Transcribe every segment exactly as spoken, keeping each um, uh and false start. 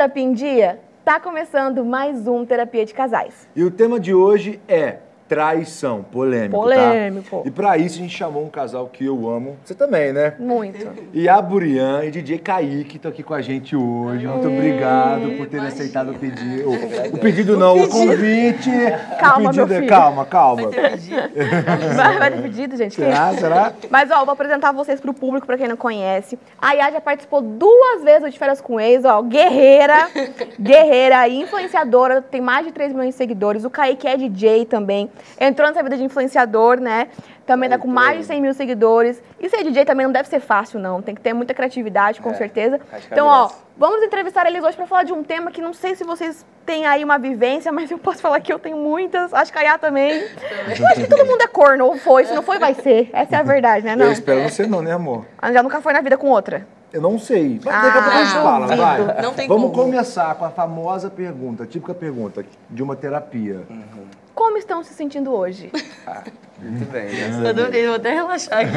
Terapia em Dia? Tá começando mais um Terapia de Casais. E o tema de hoje é traição, polêmico, Polêmico. Tá? E pra isso a gente chamou um casal que eu amo, você também, né? Muito. E a Burian e D J Kaique estão aqui com a gente hoje. Muito hum, obrigado por terem aceitado o pedido. O, o pedido não, o, o convite. Calma, o pedido, meu filho. Calma, calma. Vai ter pedido, vai, vai ter pedido gente? Será, será? Mas, ó, vou apresentar vocês pro público, pra quem não conhece. A Yá já participou duas vezes do De Férias com Ex, ó, guerreira, guerreira, influenciadora, tem mais de três milhões de seguidores. O Kaique é D J também. Entrou nessa vida de influenciador, né? Também tá com mais de cem mil seguidores. E ser D J também não deve ser fácil, não. Tem que ter muita criatividade, com é, certeza. Então, ó, vamos entrevistar eles hoje pra falar de um tema que não sei se vocês têm aí uma vivência, mas eu posso falar que eu tenho muitas. Acho que a Yá também. Eu acho que todo mundo é corno, ou foi. Se não foi, vai ser. Essa é a verdade, né? Não? Eu espero você não, né, amor? Já nunca foi na vida com outra? Eu não sei. Mas ah, daqui a pouco a gente fala, vai. Não tem Vamos como. começar com a famosa pergunta, a típica pergunta de uma terapia. Uhum. Como estão se sentindo hoje? Ah, muito bem. Eu adorei, vou até relaxar aqui.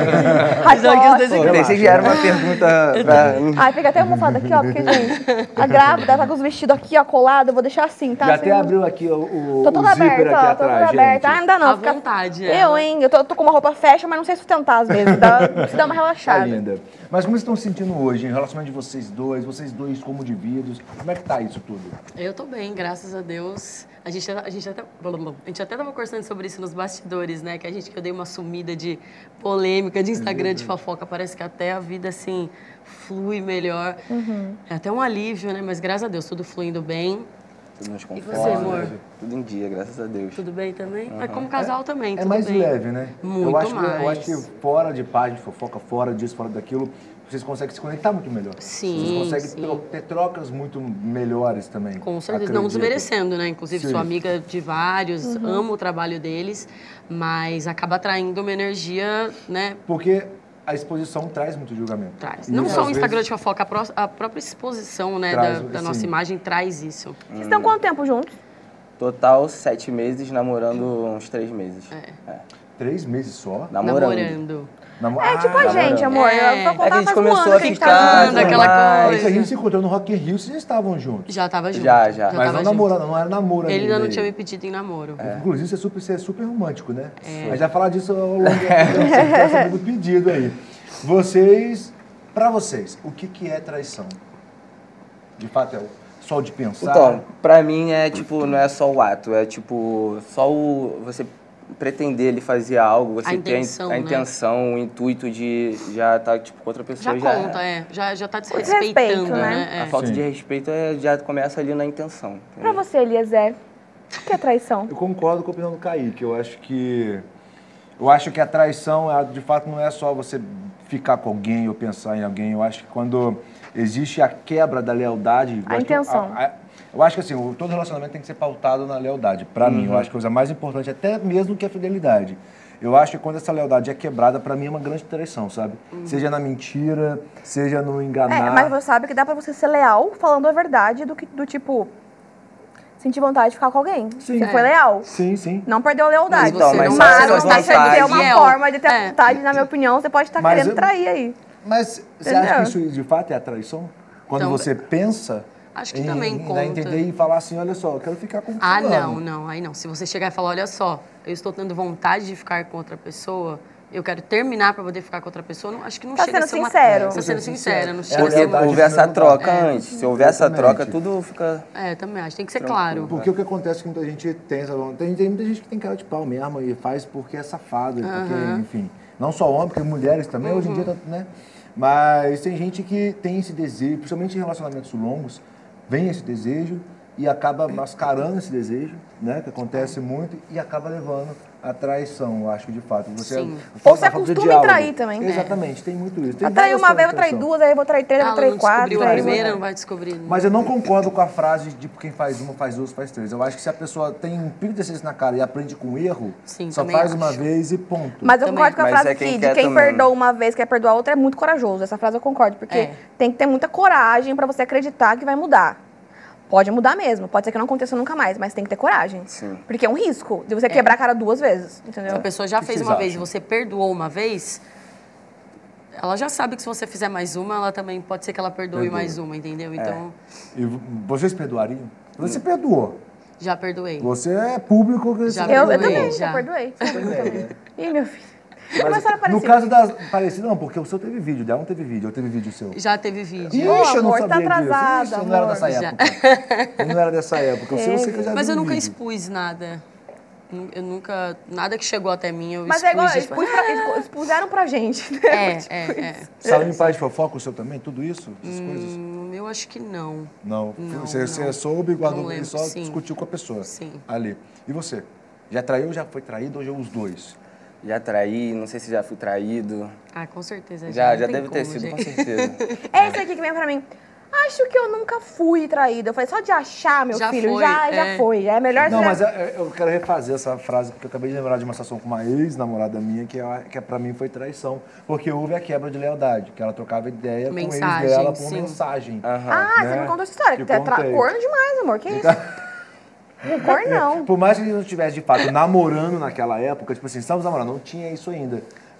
Ai, eu pensei que era uma pergunta pra... Ai, pega até a almofada aqui, ó, porque, gente, a grávida tá com os vestidos aqui, ó, colado, eu vou deixar assim, tá? Já assim, até abriu aqui o, o, tô toda o zíper aberta, aqui ó, atrás, tô toda gente. aberta. Ah, ainda não. À fica... vontade, é. Eu, hein, eu tô, tô com uma roupa fashion, mas não sei sustentar às vezes, dá, precisa dar uma relaxada. Tá linda. Mas como vocês estão se sentindo hoje, em relacionamento de vocês dois, vocês dois como indivíduos, como é que tá isso tudo? Eu tô bem, graças a Deus. A gente, a gente até, a gente até tava conversando sobre isso nos bastidores, né? Que a gente que eu dei uma sumida de polêmica, de Instagram, de fofoca. Parece que até a vida, assim, flui melhor. Uhum. É até um alívio, né? Mas graças a Deus, tudo fluindo bem. Tudo nos conforme. E você, amor? Tudo em dia, graças a Deus. Tudo bem também? Uhum. Mas como casal também, é, tudo é mais bem. leve, né? Muito eu acho mais. Que, eu acho que fora de página de fofoca, fora disso, fora daquilo, vocês conseguem se conectar muito melhor. Sim, Vocês conseguem sim. ter trocas muito melhores também. Com certeza, acredito. não desmerecendo, né? Inclusive, sim. sou amiga de vários, uhum. amo o trabalho deles, mas acaba atraindo uma energia, né? Porque a exposição traz muito julgamento. Traz. E Não só o vezes... Instagram de fofoca, a, pró a própria exposição, né, traz, da, da nossa imagem traz isso. Vocês estão quanto tempo juntos? Total, sete meses, namorando uns três meses. É. É. Três meses só? Namorando. Namorando. Namo... É tipo ah, a gente, amor. É. Eu tô contando É que a gente faz um começou ano a que a gente ficar, tá junto. aquela mais. coisa. A gente se encontrou no Rock in Rio, vocês estavam juntos. Já tava junto. Já, já. Mas tava não namorando, não era namoro Ele ainda não aí. tinha me pedido em namoro. É. Inclusive, você é super, você é super romântico, né? É. A gente vai falar disso ao longo do, do pedido aí. Vocês, pra vocês, o que, que é traição? De fato, é só de pensar? Então, pra mim é tipo, não é só o ato, é tipo, só o você pretender ele fazer algo, você a intenção, tem a, a né? intenção, o intuito de já estar tá, tipo, com outra pessoa. Já, Já conta, é. Já, já tá Desrespeito, desrespeitando, né? né? É. A falta Sim. de respeito é, já começa ali na intenção. Pra você, Eliezer, o que é traição? Eu concordo com a opinião do Kaique. Eu acho que eu acho que a traição, de fato, não é só você ficar com alguém ou pensar em alguém. Eu acho que quando existe a quebra da lealdade... A intenção. Que, a, a, eu acho que assim, todo relacionamento tem que ser pautado na lealdade. Pra uhum. mim, eu acho que a coisa mais importante, até mesmo que a fidelidade. Eu acho que quando essa lealdade é quebrada, pra mim é uma grande traição, sabe? Uhum. Seja na mentira, seja no enganar. É, mas você sabe que dá pra você ser leal falando a verdade do, que, do tipo... sentir vontade de ficar com alguém. Sim. Você foi leal. Sim, sim. Não perdeu a lealdade. Mas você Então, não, mas Mas só não deixa vontade. de ter uma Fiel. forma de ter É. vontade, na minha opinião, você pode estar Mas querendo eu- trair aí. Mas você Entendeu? acha que isso de fato é a traição? Quando Então, você pensa acho que em, também em conta. entender e falar assim, olha só, eu quero ficar com Ah, fulano. não, não, aí não. Se você chegar e falar, olha só, eu estou tendo vontade de ficar com outra pessoa, eu quero terminar para poder ficar com outra pessoa, não, acho que não Tá chega a sendo ser uma... sincero. Tá sendo sincera, não É chega a a ser Porque lealdade uma... houve essa primeiro troca lugar. antes. Se houver essa Exatamente. troca, tudo fica... É, também acho, tem que ser Tranquilo. claro. Porque o que acontece é que muita gente tem, sabe? Tem, tem muita gente que tem cara de pau mesmo e faz porque é safado, porque, enfim, não só homem, porque mulheres também, hoje em dia, tá, né? Mas tem gente que tem esse desejo, principalmente em relacionamentos longos, vem esse desejo e acaba mascarando esse desejo, né? Que acontece muito e acaba levando a traição, eu acho, de fato. Você, Sim. Ou se acostuma em trair também. Exatamente, tem muito isso. Tem Atrair várias uma vez, formas eu de trair traição. duas, aí eu vou trair três, eu Ela vou trair não quatro. descobriu a aí eu vou- primeira, não vai descobrir. Mas eu não concordo com a frase de tipo, quem faz uma, faz duas, faz três. Eu acho que se a pessoa tem um pico de excesso na cara e aprende com erro, Sim, só também faz acho. uma vez e ponto. Mas eu Também. concordo com a Mas frase é quem aqui, de quer quem também. perdoa uma vez, quer perdoar outra, é muito corajoso. Essa frase eu concordo, porque É. tem que ter muita coragem pra você acreditar que vai mudar. Pode mudar mesmo, pode ser que não aconteça nunca mais, mas tem que ter coragem. Sim. Porque é um risco de você quebrar a cara duas vezes, entendeu? Se a pessoa já que fez vocês uma vez e acham? você perdoou uma vez, ela já sabe que se você fizer mais uma, ela também pode ser que ela perdoe Perdoa. mais uma, entendeu? Então, É. E vocês perdoariam? Você perdoou. já perdoei. Você é público. Que Já você Eu, eu perdoei, também, já. já perdoei. também. Ih, meu filho. Mas, Começaram a no aparecer. caso da parecida, não, porque o seu teve vídeo, dela não teve vídeo, ou teve vídeo seu. Já teve vídeo. Ô, Ixi, eu não amor, tá sabia atrasado, disso. Ixi, eu não era amor. dessa Já. época. Eu não era dessa época. O seu eu sei que eu já Mas vi eu um nunca vídeo. expus nada. Eu nunca... Nada que chegou até mim, eu Mas expus. é igual, de- expus pra, expu- expuseram pra gente. né? É, é, é. Sabe em paz de fofoca o seu também? Tudo isso? Essas coisas? Hum, eu acho que não. Não. Não, você, não. você soube, guardou Não e lembro, só sim. discutiu com a pessoa. Sim. Ali. E você? Já traiu ou já foi traído ou já os dois? Já traí, não sei se já fui traído. Ah, com certeza. Já, não já tem deve ter como, sido, com gente. certeza. É esse aqui que vem pra mim. Acho que eu nunca fui traída. Eu falei, só de achar, meu Já filho, foi, já, já é. foi. É melhor Não, você mas é- eu quero refazer essa frase, porque eu acabei de lembrar de uma situação com uma ex-namorada minha, que, é, que é, pra mim foi traição. Porque houve a quebra de lealdade, que ela trocava ideia com o ex Mensagem, dela por sim. mensagem. Aham. Ah, né? você me contou essa história. Eu Que é tra... contei. corno demais, amor. Que isso? Corno não. Por mais que a gente não estivesse, de fato, namorando naquela época, tipo assim, estamos namorando, não tinha isso ainda.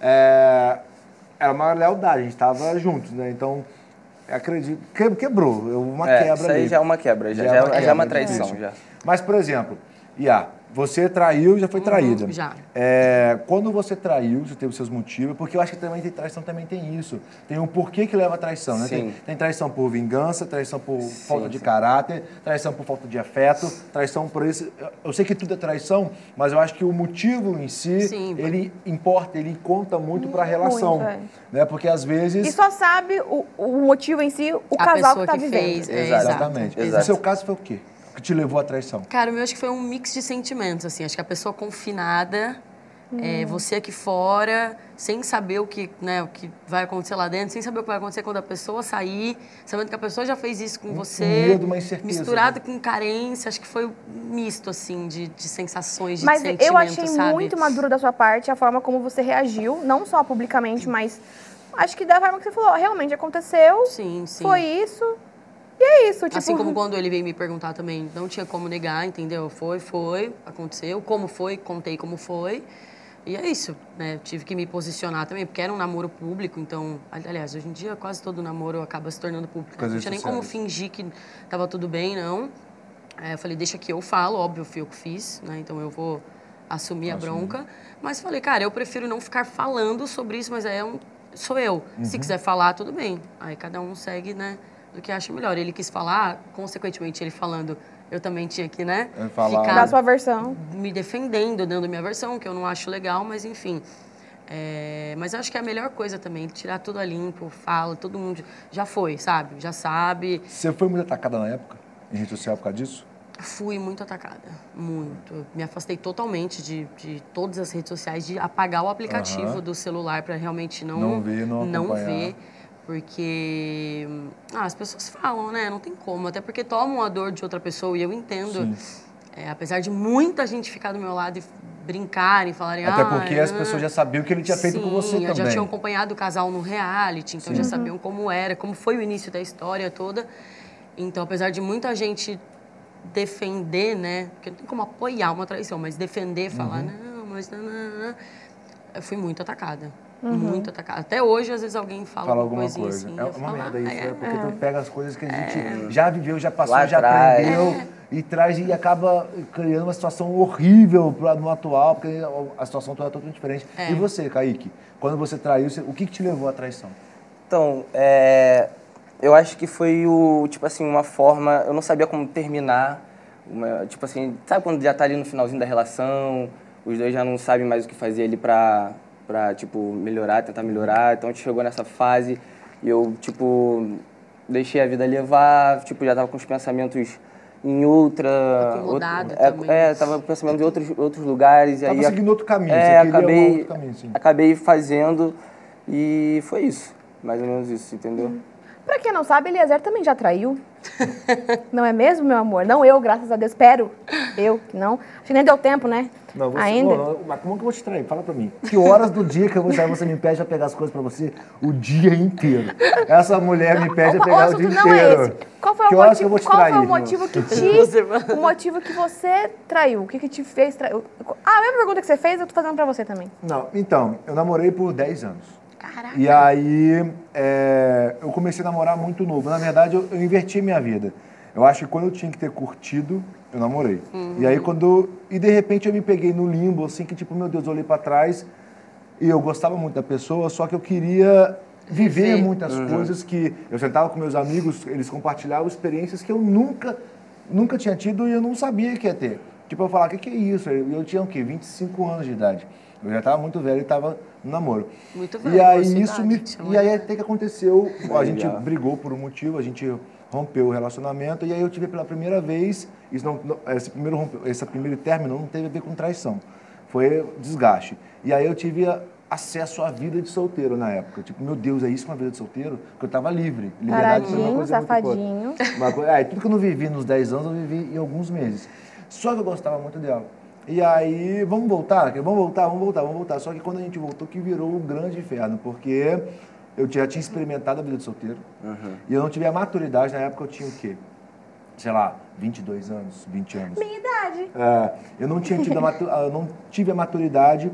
É, era uma lealdade, a gente estava juntos, né? Então, acredito, que- quebrou, eu- uma É, quebra isso aí ali. já é uma quebra, já, Já é já, uma já é uma quebra, traição. difícil. Já. Mas, por exemplo, Iá, você traiu e já foi traída. Uhum, já. É, quando você traiu, você teve os seus motivos, porque eu acho que também tem traição, também tem isso. Tem um porquê que leva a traição, né? Tem, Sim. tem traição por vingança, traição por falta de sim. caráter, traição por falta de afeto, traição por isso. Eu- Eu sei que tudo é traição, mas eu acho que o motivo em si, Sim. ele importa, ele conta muito para a relação. Muito, é. Né? Porque às vezes. E só sabe o, o motivo em si, o A casal pessoa que tá que vivendo. fez, é, Exato. Exatamente. Exato. No seu caso foi o quê? O que te levou à traição? Cara, o meu acho que foi um mix de sentimentos, assim. Acho que a pessoa confinada, é, você aqui fora, sem saber o que, né, o que vai acontecer lá dentro, sem saber o que vai acontecer quando a pessoa sair, sabendo que a pessoa já fez isso com você. medo, uma incerteza. Misturado com carência. Acho que foi um misto, assim, de, de sensações, de Mas sentimentos, eu achei sabe? muito maduro da sua parte a forma como você reagiu, não só publicamente, mas acho que da forma que você falou, realmente aconteceu, Sim, sim. foi isso, e é isso. Tipo, Assim como quando ele veio me perguntar também, não tinha como negar, entendeu? Foi, foi, aconteceu. Como foi, contei como foi. E é isso, né? Tive que me posicionar também, porque era um namoro público, então... Aliás, hoje em dia quase todo namoro acaba se tornando público. Coisas Não tinha nem como sociais. fingir que tava tudo bem, não. É, eu falei, deixa que eu falo, óbvio, fui eu que fiz, né? Então eu vou assumir a bronca. Mas falei, cara, eu prefiro não ficar falando sobre isso, mas aí é um, sou eu. Se quiser falar, tudo bem. Aí cada um segue, né? Do que acha melhor. Ele quis falar, consequentemente, ele falando, eu também tinha que, né? É, falar. Ficar da sua versão. me defendendo, dando minha versão, que eu não acho legal, mas enfim. É, mas eu acho que é a melhor coisa também, tirar tudo a limpo, fala, todo mundo já foi, sabe? Já sabe. Você foi muito atacada na época, em rede social por causa disso? Fui muito atacada, muito. Eu me afastei totalmente de, de todas as redes sociais, de apagar o aplicativo Aham. do celular para realmente não, Não ver, não acompanhar. ver. Porque ah, as pessoas falam, né? Não tem como. Até porque tomam a dor de outra pessoa e eu entendo. É, apesar de muita gente ficar do meu lado e brincarem, falarem... Até ah, porque as ah, pessoas já sabiam o que ele tinha feito com você Sim, também. já tinham acompanhado o casal no reality, então já sabiam como era, como foi o início da história toda. Então, apesar de muita gente defender, né? Porque não tem como apoiar uma traição, mas defender, falar, não, mas... Não, não, não, eu fui muito atacada. Muito atacada. Até hoje, às vezes, alguém fala, Fala alguma alguma coisinha coisa. assim. É eu uma falo, merda ah, isso, é, é, porque tu pega as coisas que a gente já viveu, já passou, Lá já atrás. aprendeu e traz e acaba criando uma situação horrível pra, no atual, porque a situação toda é totalmente diferente. É. E você, Kaique, quando você traiu, você- o que, que te levou à traição? Então, é, eu acho que foi o, tipo assim, uma forma, eu não sabia como terminar, uma- tipo assim, sabe quando já tá ali no finalzinho da relação, os dois já não sabem mais o que fazer ali pra, pra tipo, melhorar, tentar melhorar, então a gente chegou nessa fase e eu, tipo, deixei a vida levar, tipo, já tava com os pensamentos em outra... Acomodado outra- é, também. É, tava com pensamento em outros, outros lugares. e Tava aí, seguindo outro caminho, é, você queria um acabei, outro caminho, sim. acabei fazendo e foi isso, mais ou menos isso, entendeu? Pra quem não sabe, Eliezer também já traiu. Não é mesmo, meu amor? Não eu, graças a Deus. Espero. Eu, que não. Acho que nem deu tempo, né? Não, você, Ainda. Não, não, mas como que eu vou te trair? Fala pra mim. Que horas do dia que eu vou sair, você me pede a pegar as coisas pra você o dia inteiro? Essa mulher me pede a O- o pegar o assunto dia não inteiro. é esse. Qual foi, Que o horas que eu motivo, vou te qual trair? foi o meu? motivo que Você vai- te... o motivo que você traiu? O que que te fez trair? Ah, a mesma pergunta que você fez, eu tô fazendo pra você também. Não, então, eu namorei por dez anos. Caraca. E aí, é, eu comecei a namorar muito novo. Na verdade, eu, eu inverti minha vida. Eu acho que quando eu tinha que ter curtido, eu namorei. Uhum. E aí, quando... E, de repente, eu me peguei no limbo, assim, que, tipo, meu Deus, eu olhei pra trás e eu gostava muito da pessoa, só que eu queria viver Viver. muitas uhum. coisas que... Eu sentava com meus amigos, eles compartilhavam experiências que eu nunca, nunca tinha tido e eu não sabia que ia ter. Tipo, eu falava, o que, que é isso? Eu, eu tinha, o quê? vinte e cinco anos de idade. Eu já estava muito velho e estava no namoro. Muito velho. E aí, isso idade, me... E aí, até que aconteceu, a gente brigou por um motivo, a gente... rompeu o relacionamento, e aí eu tive pela primeira vez, isso não, não, esse, primeiro rompe, esse primeiro término não teve a ver com traição, foi desgaste. E aí eu tive a, acesso à vida de solteiro na época. Tipo, meu Deus, é isso uma vida de solteiro? Porque eu estava livre. Liberdade foi uma coisa safadinho. Uma coisa, é, tudo que eu não vivi nos dez anos, eu vivi em alguns meses. Só que eu gostava muito dela. E aí, vamos voltar? Vamos voltar, vamos voltar, vamos voltar. Só que quando a gente voltou, que virou um grande inferno, porque... Eu já tinha experimentado a vida de solteiro. Uhum. E eu não tive a maturidade. Na época eu tinha o quê? Sei lá, vinte e dois anos, vinte anos. Minha idade. É, eu não, tinha tido a matu... eu não tive a maturidade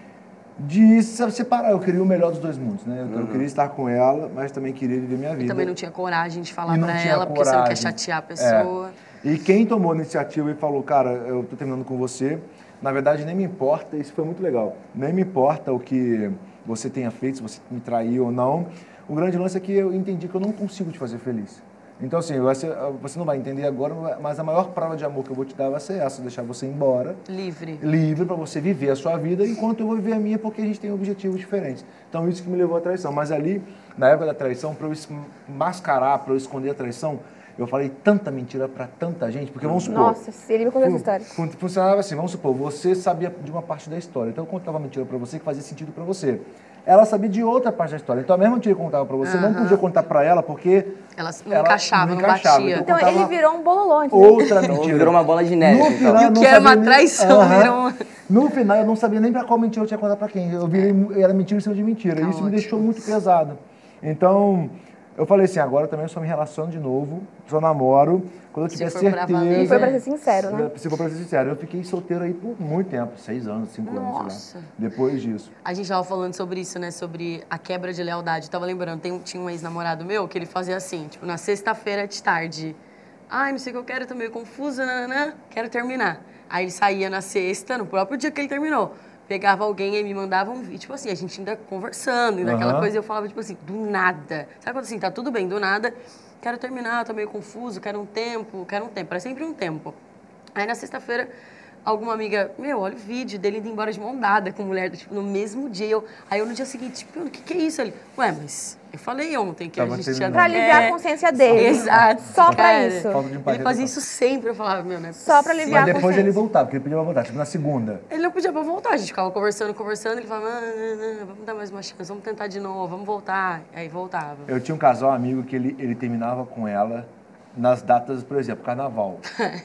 de separar. Eu queria o melhor dos dois mundos, né? Eu, uhum. eu queria estar com ela, mas também queria viver minha vida. E também não tinha coragem de falar pra ela, porque coragem. você não quer chatear a pessoa. É. E quem tomou a iniciativa e falou, cara, eu tô terminando com você, na verdade nem me importa, isso foi muito legal, nem me importa o que... você tenha feito, se você me traiu ou não. O grande lance é que eu entendi que eu não consigo te fazer feliz. Então, assim, você, você não vai entender agora, mas a maior prova de amor que eu vou te dar vai ser essa, deixar você embora. Livre. Livre para você viver a sua vida, enquanto eu vou viver a minha, porque a gente tem objetivos diferentes. Então, isso que me levou à traição. Mas ali, na época da traição, para eu mascarar, para eu esconder a traição, eu falei tanta mentira para tanta gente, porque vamos supor... Nossa, ele me contou essa história. Funcionava assim, vamos supor, você sabia de uma parte da história, então eu contava mentira para você que fazia sentido para você. Ela sabia de outra parte da história, então a mesma mentira que eu contava para você, uhum. não podia contar para ela, porque... Ela não ela encaixava, não, encaixava, não batia. Então, então ele virou um bololô. Outra mentira. Virou uma bola de neve. No final, e o que era uma traição, nem... virou uma... No final, eu não sabia nem para qual mentira eu tinha que contar para quem. Eu virei, era mentira em cima de mentira, e isso me deixou muito pesado. Então... Eu falei assim, agora também eu só me relaciono de novo, só namoro, quando eu tiver certeza... E foi pra ser sincero, né? Se for pra ser sincero, eu fiquei solteiro aí por muito tempo, seis anos, cinco Nossa. anos, sei lá. Depois disso. A gente tava falando sobre isso, né, sobre a quebra de lealdade. Eu tava lembrando, tem, tinha um ex-namorado meu que ele fazia assim, tipo, na sexta-feira de tarde. Ai, não sei o que eu quero, tô meio confusa, nananã, quero terminar. Aí ele saía na sexta, no próprio dia que ele terminou. Pegava alguém e me mandava um vídeo, tipo assim, a gente ainda conversando, e naquela uhum. coisa eu falava, tipo assim, do nada. Sabe quando assim, tá tudo bem, do nada, quero terminar, tô meio confuso, quero um tempo, quero um tempo, era sempre um tempo. Aí na sexta-feira, alguma amiga, meu, olha o vídeo dele indo embora de mão dada com mulher, tipo, no mesmo dia. Eu, aí eu no dia seguinte, tipo, o que que é isso? Ele, ué, mas eu falei ontem que Tava a gente tinha... Pra aliviar é, a consciência dele. Exato. Só pra cara, isso. Ele fazia isso sempre, eu falava, meu, né? Só pra aliviar a consciência. Mas depois ele voltava, porque ele pedia pra voltar, tipo, na segunda. Ele não pedia pra voltar, a gente ficava conversando, conversando, ele falava, não, não, não, vamos dar mais uma chance, vamos tentar de novo, vamos voltar. Aí voltava. Eu tinha um casal amigo que ele, ele terminava com ela nas datas, por exemplo, carnaval.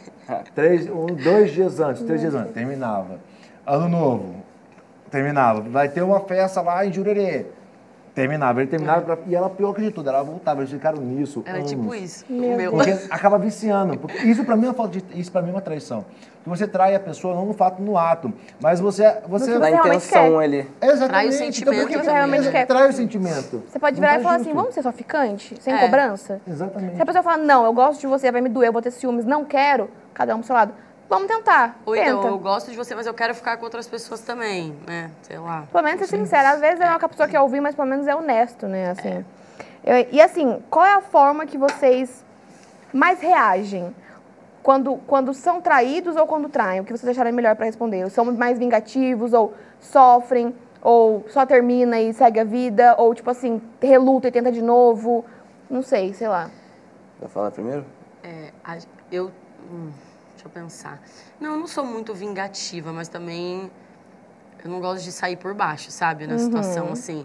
três, um, dois dias antes, três dias antes, terminava. Ano Novo, terminava. Vai ter uma festa lá em Jurerê. Terminava, ele terminava, é. pra, e ela, pior que de tudo, ela voltava, eles ficaram nisso. Era anos, tipo isso, meu. o meu. Porque acaba viciando. Porque isso pra mim é uma falta de, isso pra mim é uma traição. Que você trai a pessoa não no fato, no ato, mas você... você na intenção ali. Exatamente. Trai o sentimento. Então, porque você realmente você quer. Trai o sentimento. Você pode virar e falar assim, vamos ser só ficante? Sem É. cobrança? Exatamente. Se a pessoa fala, não, eu gosto de você, vai me doer, eu vou ter ciúmes, não quero, cada um pro seu lado. Vamos tentar. Ou Tenta. então, eu gosto de você, mas eu quero ficar com outras pessoas também, né? Sei lá. Pelo menos ser sincero. Às vezes é uma pessoa que quer ouvir, mas pelo menos é honesto, né? Assim. Eu, e assim, qual é a forma que vocês mais reagem? Quando, quando são traídos ou quando traem? O que vocês acharem melhor pra responder? São mais vingativos ou sofrem? Ou só termina e segue a vida? Ou tipo assim, reluta e tenta de novo? Não sei, sei lá. Vai falar primeiro? É, a- eu... hum, deixa eu pensar. Não, eu não sou muito vingativa, mas também eu não gosto de sair por baixo, sabe? Na situação, assim.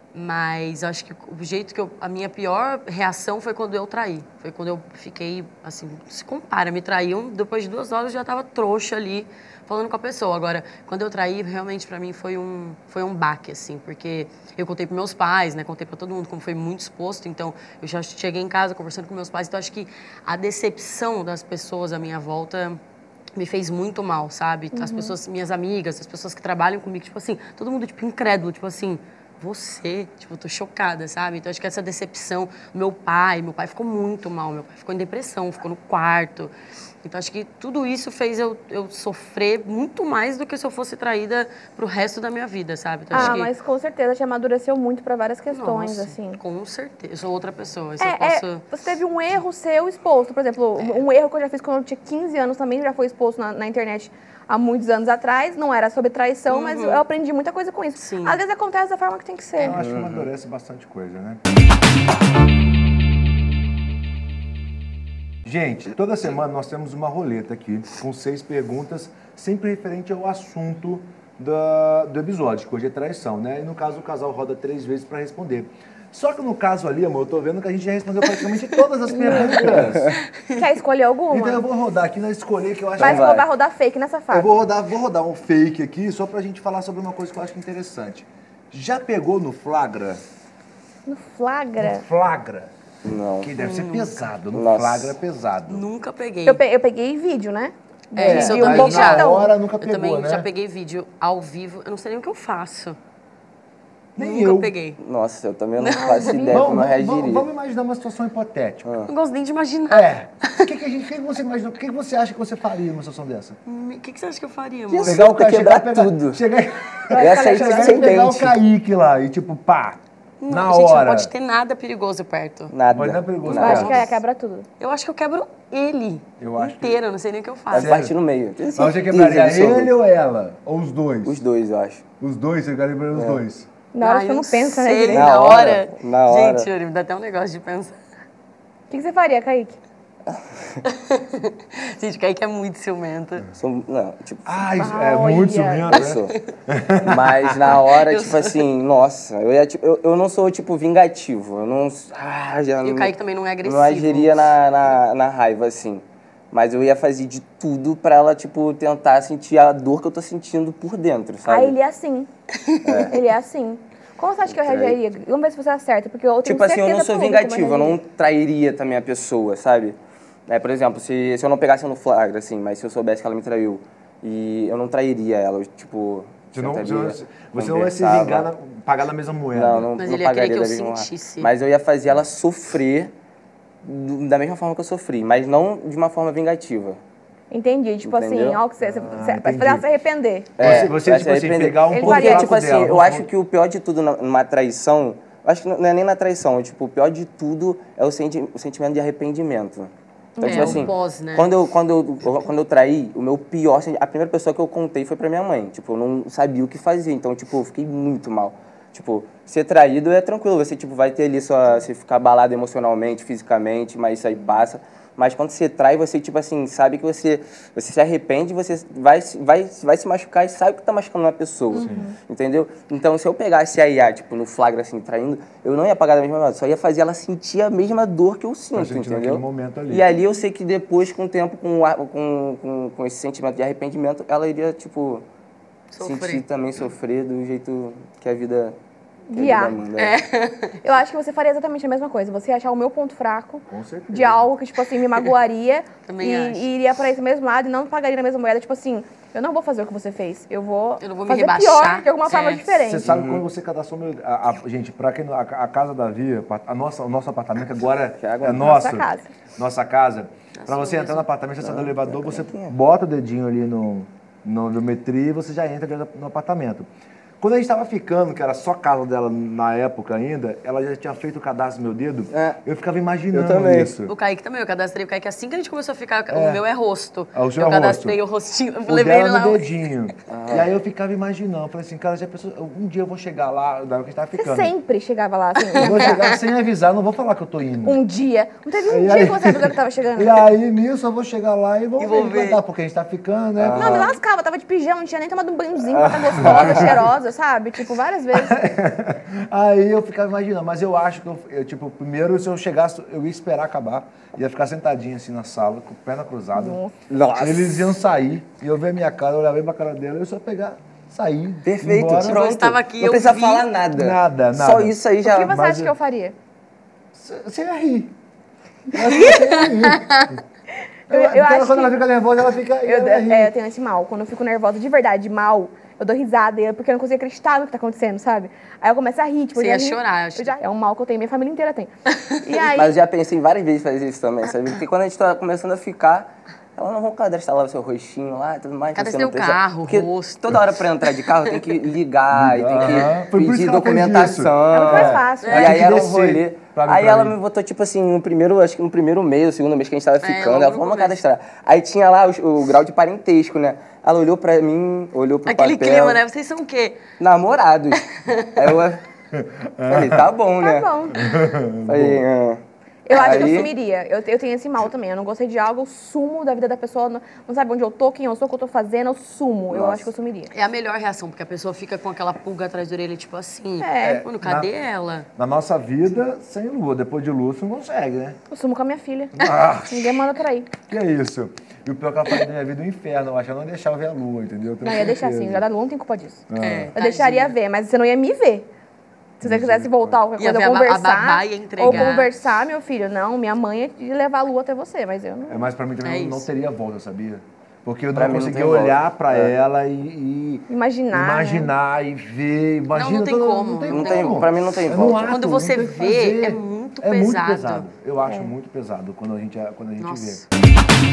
Mas eu acho que o jeito que eu... A minha pior reação foi quando eu traí. Foi quando eu fiquei, assim... Se compara, me traíam, depois de duas horas eu já tava trouxa ali, falando com a pessoa. Agora, quando eu traí, realmente pra mim foi um, foi um baque, assim. Porque eu contei pros meus pais, né? Contei pra todo mundo, como foi muito exposto. Então, eu já cheguei em casa conversando com meus pais. Então, acho que a decepção das pessoas à minha volta me fez muito mal, sabe? As pessoas, minhas amigas, as pessoas que trabalham comigo, tipo assim, todo mundo, tipo, incrédulo, tipo assim... você? Tipo, eu tô chocada, sabe? Então, acho que essa decepção, meu pai, meu pai ficou muito mal, meu pai ficou em depressão, ficou no quarto. Então, acho que tudo isso fez eu, eu sofrer muito mais do que se eu fosse traída pro resto da minha vida, sabe? Então, acho Ah, que... mas com certeza te amadureceu muito pra várias questões, Nossa, assim. com certeza. Eu sou outra pessoa. Isso É, eu posso... é, você teve um erro seu exposto. Por exemplo, um erro que eu já fiz quando eu tinha quinze anos também, já foi exposto na, na internet há muitos anos atrás. Não era sobre traição, mas eu aprendi muita coisa com isso. Sim. Às vezes acontece da forma que tem que ser. Eu acho que amadurece bastante coisa, né? Gente, toda semana nós temos uma roleta aqui com seis perguntas, sempre referente ao assunto da, do episódio, que hoje é traição, né? E no caso o casal roda três vezes para responder. Só que no caso ali, amor, eu tô vendo que a gente já respondeu praticamente todas as perguntas. Quer escolher alguma? Então eu vou rodar aqui na escolher que eu acho Vai, que... vai. vai rodar fake nessa Eu fase. vou rodar, vou rodar um fake aqui só pra gente falar sobre uma coisa que eu acho que é interessante. Já pegou no flagra? No flagra. No flagra. Não. Que deve ser pesado. No Nossa. flagra é pesado. Nunca peguei. Eu, pe- eu peguei vídeo, né? É, De- isso eu de um também já. bocadão. Na hora nunca Eu pegou, também né? já peguei vídeo ao vivo. Eu não sei nem o que eu faço. Nem Nunca eu. peguei. Nossa, eu também não faço ideia Vamos, como eu vamos, reagiria. vamos, vamos imaginar uma situação hipotética. Não gosto nem de imaginar. É. O que, que, a gente, o que, que você imaginou? O que, que você acha que você faria numa situação dessa? O que, que você acha que eu faria, Que amor? Pegar o Ca- quebrar pegar- tudo. Chegar, Essa aí chegar tá e sem pegar dente. o Kaique lá e tipo, pá, Não, na gente, hora. não pode ter nada perigoso perto. Nada. Mas não é perigoso, Eu Nada. acho que é, quebra tudo. Eu acho que eu quebro ele Eu acho que- inteiro. Eu não sei nem o que eu Vai faço. partir no meio. Tenho Mas você certeza quebraria absoluta. ele ou ela? Ou os dois? Os dois, eu acho. Os dois, você quebraria os dois. Na hora Ai, que eu não penso, né, sei, direito. Na Na hora. hora, na hora. Gente, Yuri, me dá até um negócio de pensar. O que, que você faria, Kaique? Gente, o Kaique é muito ciumento. Sou, não, tipo, Ah, isso é Olha. muito ciumento, eu né? sou. Mas na hora, tipo assim, nossa, eu, ia, tipo, eu, eu não sou, tipo, vingativo. Eu não... Ah, já E o não- Kaique também não é agressivo. Não agiria na, na, na raiva, assim. Mas eu ia fazer de tudo pra ela, tipo, tentar sentir a dor que eu tô sentindo por dentro, sabe? Ah, ele é assim. Ele é assim. Como você acha que eu reagiria? Vamos ver se você acerta, porque eu tenho Tipo assim, eu certeza não sou absoluta como vingativo, eu não reagiria. trairia também a pessoa, sabe? É, por exemplo, se, se eu não pegasse no flagra, assim, mas se eu soubesse que ela me traiu, e eu não trairia ela, eu, tipo... Você não, você sentaria, não, você não vai se conversava. vingar, na, pagar na mesma moeda. Não, não, Mas não ele ia querer pagaria que eu da mesma forma. sentisse. Mas eu ia fazer ela sofrer do- da mesma forma que eu sofri, mas não de uma forma vingativa. Entendi, tipo Entendeu? assim, ó, que você, você vai entendi. fazer ela se arrepender. Você, você pra tipo se assim, arrepender. pegar um Ele ponto faria, fraco tipo assim, dela, eu um acho ponto- que o pior de tudo na- numa traição, eu acho que não é nem na traição, tipo, o pior de tudo é o, senti o sentimento de arrependimento. Então, É, tipo o assim, pós, né? quando, eu, quando, eu, quando eu traí, o meu pior, sen- a primeira pessoa que eu contei foi pra minha mãe. Tipo, eu não sabia o que fazer, então, tipo, eu fiquei muito mal. Tipo, ser traído é tranquilo, você, tipo, vai ter ali sua, você ficar abalado emocionalmente, fisicamente, mas isso aí passa. Mas quando você trai, você, tipo assim, sabe que você, você se arrepende, você vai, vai, vai se machucar e sabe que tá machucando uma pessoa, entendeu? Então, se eu pegasse a I A, tipo, no flagra, assim, traindo, eu não ia pagar da mesma maneira, só ia fazer ela sentir a mesma dor que eu sinto, sentir entendeu? naquele momento ali. E ali eu sei que depois, com o tempo, com, o ar- com, com, com esse sentimento de arrependimento, ela iria, tipo, Sofrer. sentir também, sofrer do jeito que a vida... que a Guiar. vida manda. É. Eu acho que você faria exatamente a mesma coisa. Você ia achar o meu ponto fraco Com certeza. de algo que, tipo assim, me magoaria Também e, acho. e iria pra esse mesmo lado e não pagaria na mesma moeda. Tipo assim, eu não vou fazer o que você fez. Eu vou, Eu não vou me fazer rebaixar. pior de alguma forma É. diferente. Você sabe quando você cadastrou meu. A, a- gente, pra quem não- a, a casa da Via, a nossa, o nosso apartamento agora Thiago, é nosso. nossa casa. Nossa casa. Pra sua você entrar mesmo. no apartamento, você sai do elevador, você bota o dedinho ali no, no geometria e você já entra dentro do- no apartamento. Quando a gente tava ficando, que era só casa dela na época ainda, ela já tinha feito o cadastro no meu dedo, É. eu ficava imaginando Eu também. isso. O Kaique também, eu cadastrei o Kaique assim que a gente começou a ficar. É. O meu é rosto. Ah, o seu eu é cadastrei rosto. o rostinho, eu O levei ele dela lá. no dedinho. E aí eu ficava imaginando, eu falei assim, cara, já pensou, um dia eu vou chegar lá, da hora que a gente tava Você ficando. sempre chegava lá, assim, Eu vou chegar sem avisar, não vou falar que eu tô indo. um dia. Não teve um E dia aí- que você avisou que tava chegando. E aí, nisso, eu vou chegar lá e vou, E vou ver o que vai ver. dar, porque a gente tá ficando, né? Não, me lascava, tava de pijama, não tinha nem tomado um banhozinho, pra tá gostosa, cheirosa, sabe? Tipo, várias vezes. Aí eu ficava imaginando, mas eu acho que, eu, eu, tipo, primeiro, se eu chegasse, eu ia esperar acabar, ia ficar sentadinho assim na sala, com perna cruzada. Nossa. Eles iam sair, e eu ver a minha cara, eu olhava bem pra cara dela, eu só pegar, sair, Perfeito, embora. Tipo, pronto. eu estava aqui, não eu precisa vi. falar nada. Nada, Só nada. isso aí O já... que você mas acha eu- que eu faria? Você ia rir. Eu acho que você ia rir. Eu- eu Porque ela, acho quando que- ela fica nervosa, ela fica... Eu, ela ia rir. é, eu tenho esse mal. Quando eu fico nervosa de verdade, mal, eu dou risada, eu- porque eu não consigo acreditar no que tá acontecendo, sabe? Aí eu começo a rir, tipo, Você eu ia já ri- chorar, eu acho. eu já- É um mal que eu tenho, minha família inteira tem. E aí, Mas eu já pensei várias vezes em fazer isso também, sabe? Porque quando a gente tá começando a ficar, ela não vão cadastrar lá o seu rostinho lá e tudo mais. Cadastra você não o precisa- carro, o Porque rosto. toda hora pra entrar de carro tem que ligar e tem Aham. que Foi por isso pedir que ela fez documentação. É muito mais fácil. E É. aí Tem que era um descer rolê. pra mim, Aí pra ela mim. me botou, tipo assim, no primeiro, acho que no primeiro mês, o segundo mês que a gente tava ficando, logo ela no falou, vamos começo. cadastrar. Aí tinha lá o, o grau de parentesco, né? Ela olhou pra mim, olhou pro Aquele papel. clima, né? Vocês são o quê? Namorados. Aí eu falei, tá bom, né? tá bom. Falei, ah. Eu acho que eu Aí- sumiria. Eu, eu tenho esse mal também. Eu não gostei de algo, eu sumo da vida da pessoa. Não, não sabe onde eu tô, quem eu sou, o que eu tô fazendo, eu sumo. Eu Nossa. acho que eu sumiria. É a melhor reação, porque a pessoa fica com aquela pulga atrás da orelha, tipo assim. É. Mano, cadê Na- ela? Na nossa vida, sem lua. Depois de lua, você não consegue, né? Eu sumo com a minha filha. Ah, Ninguém manda por aí. que é isso? E o pior que ela faz da minha vida é um inferno. Eu acho que ela não deixava ver a lua, entendeu? Eu tenho Não, ia deixar certeza. assim. Já da Lua não tem culpa disso. É, Eu deixaria ver, mas você não ia me ver. Se você quisesse voltar ou qualquer Ia coisa, ver a ba- a conversar. babá ia entregar. Ou conversar, meu filho. Não, minha mãe ia levar a Lua até você, mas eu não. É, mas pra mim também É não, não isso. teria volta, sabia? Porque eu Pra não mim não conseguia tem volta. olhar pra É. ela e, e Imaginar, né? imaginar e ver. Imagina não tem todo- como, Não tem, não Não tem tem, como. pra mim não tem É no volta. ato, Quando não você tem o que vê, fazer. é muito É muito pesado. pesado. Eu acho muito pesado quando a gente, quando a gente Nossa. vê.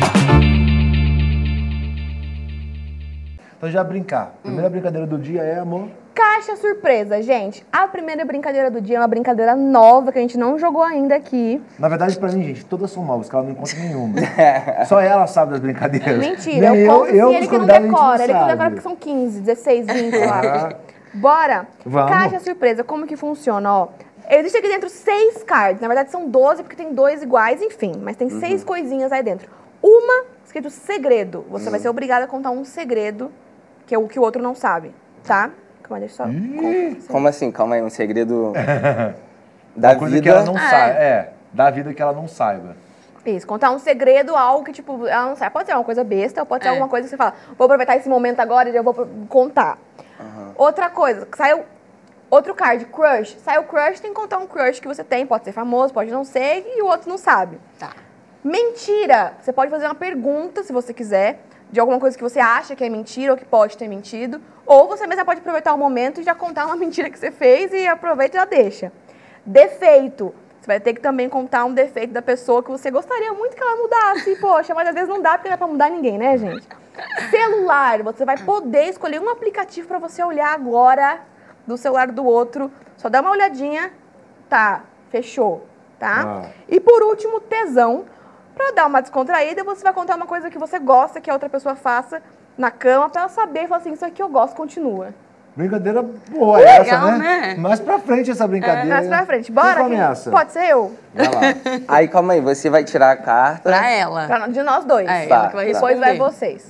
Então já brincar. Primeira brincadeira do dia é, amor? Caixa surpresa, gente. A primeira brincadeira do dia é uma brincadeira nova que a gente não jogou ainda aqui. Na verdade, pra mim, gente, todas são novas, que ela não encontra nenhuma. Só ela sabe das brincadeiras. Mentira, Nem eu conto assim, eu, ele os que não convidados, a gente decora. Ele que não sabe. decora porque são quinze, dezesseis, vinte, sei lá. Ah. Bora? Vamos. Caixa surpresa, como que funciona, ó? Existe aqui dentro seis cards. Na verdade, são doze, porque tem dois iguais, enfim. Mas tem seis coisinhas aí dentro. Uma, escrito segredo. Você vai ser obrigada a contar um segredo, que é o que o outro não sabe, tá? Calma, deixa eu só... conta. Como assim? Calma aí, um segredo da Uma coisa vida. que ela não Ah, saiba. É, da vida que ela não saiba. Isso, contar um segredo, algo que, tipo, ela não sabe. Pode ser uma coisa besta, ou pode ser É. alguma coisa que você fala, vou aproveitar esse momento agora e eu vou contar. Outra coisa, saiu outro card, crush. Saiu crush, tem que contar um crush que você tem. Pode ser famoso, pode não ser, e o outro não sabe. Tá. Mentira! Você pode fazer uma pergunta, se você quiser, de alguma coisa que você acha que é mentira ou que pode ter mentido. Ou você mesma pode aproveitar o momento e já contar uma mentira que você fez e aproveita e já deixa. Defeito. Você vai ter que também contar um defeito da pessoa que você gostaria muito que ela mudasse. Poxa, mas às vezes não dá porque não é pra mudar ninguém, né, gente? Celular. Você vai poder escolher um aplicativo pra você olhar agora do celular do outro. Só dá uma olhadinha. Tá, fechou. Tá? Ah. E por último, tesão. Pra dar uma descontraída, você vai contar uma coisa que você gosta que a outra pessoa faça na cama pra ela saber e falar assim, isso aqui eu gosto, continua. Brincadeira boa Legal, essa, né? né? Mais pra frente essa brincadeira. Mais pra frente. Quem Bora? começa? Pode ser eu? Vai lá. Aí, calma aí, você vai tirar a carta. Pra ela. Pra, de nós dois. É, Tá, ela que vai tá. Depois responder. vai vocês.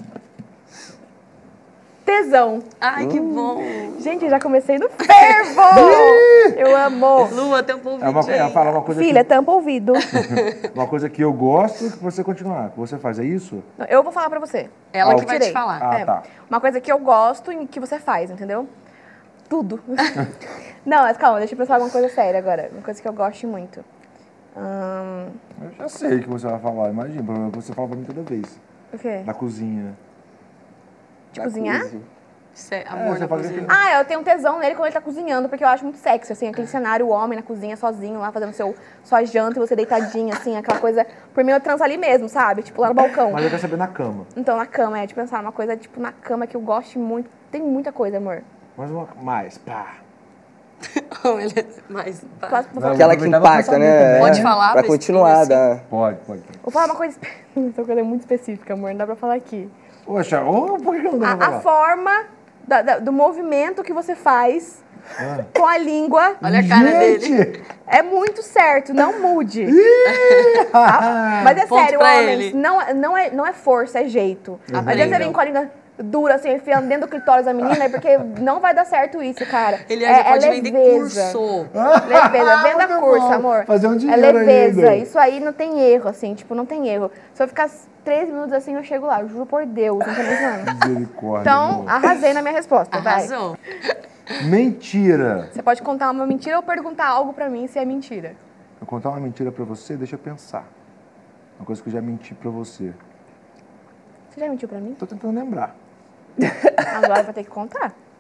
Tesão. Ai, que bom. Gente, já comecei no fervo! Eu amo. Lua, tem um pouco É uma, ela fala uma coisa, Filha, tampa o ouvido. que, uma coisa que eu gosto que você continuar. Que você faz, é isso? Eu vou falar pra você. Ela Eu que vai te tirei. falar. Ah, É, tá. Uma coisa que eu gosto e que você faz, entendeu? Tudo. Não, mas calma, deixa eu pensar alguma coisa séria agora. Uma coisa que eu gosto muito. Hum, Eu já sei o que você vai falar, imagina. O problema é que você fala pra mim toda vez. o quê? Da cozinha. De cozinhar? Isso é É, amor você na fala cozinha. que- Ah, eu tenho um tesão nele quando ele tá cozinhando, porque eu acho muito sexy, assim, aquele cenário, o homem na cozinha, sozinho, lá, fazendo seu, sua janta, e você deitadinha, assim, aquela coisa, por mim eu transo ali mesmo, sabe? Tipo, lá no balcão. Mas eu quero saber na cama. Então, na cama, é, de pensar numa coisa, tipo, na cama que eu gosto muito, tem muita coisa, amor. Mais uma. Mais, pá. Ele é mais... Quase vou Não, falar, Aquela que Aproveitar pra impacta, pensar né? também. Pode É, falar, Pra pra continuar, explicar dá. Pode, pode. vou falar uma coisa, espe- essa coisa é muito específica, amor, não dá pra falar aqui. Poxa, oh, por que que não dá pra A, a falar? forma da- da- do movimento que você faz Ah. com a língua Olha a cara dele. Gente! é muito certo, não mude. Tá? Mas é Ponto sério, pra homens, ele. não, é- não, é, não é força, é jeito. Não adianta você Aprendam. vir com a língua dura, assim, enfiando dentro do clitóris da menina, é porque não vai dar certo isso, cara. Ele é, já pode é vender leveza. curso. Leveza, venda Muito curso, bom. amor. Fazer um É dinheiro leveza. ainda. Isso aí não tem erro, assim, tipo, não tem erro. Se eu ficar três minutos assim, eu chego lá, eu juro por Deus, não tô nem zoando. Misericórdia. Então, amor. arrasei na minha resposta, vai. Arrasou. Mentira. Você pode contar uma mentira ou perguntar algo pra mim se é mentira. Eu contar uma mentira pra você, deixa eu pensar. Uma coisa que eu já menti pra você. Você já mentiu pra mim? Tô tentando lembrar. Agora vai ter que contar.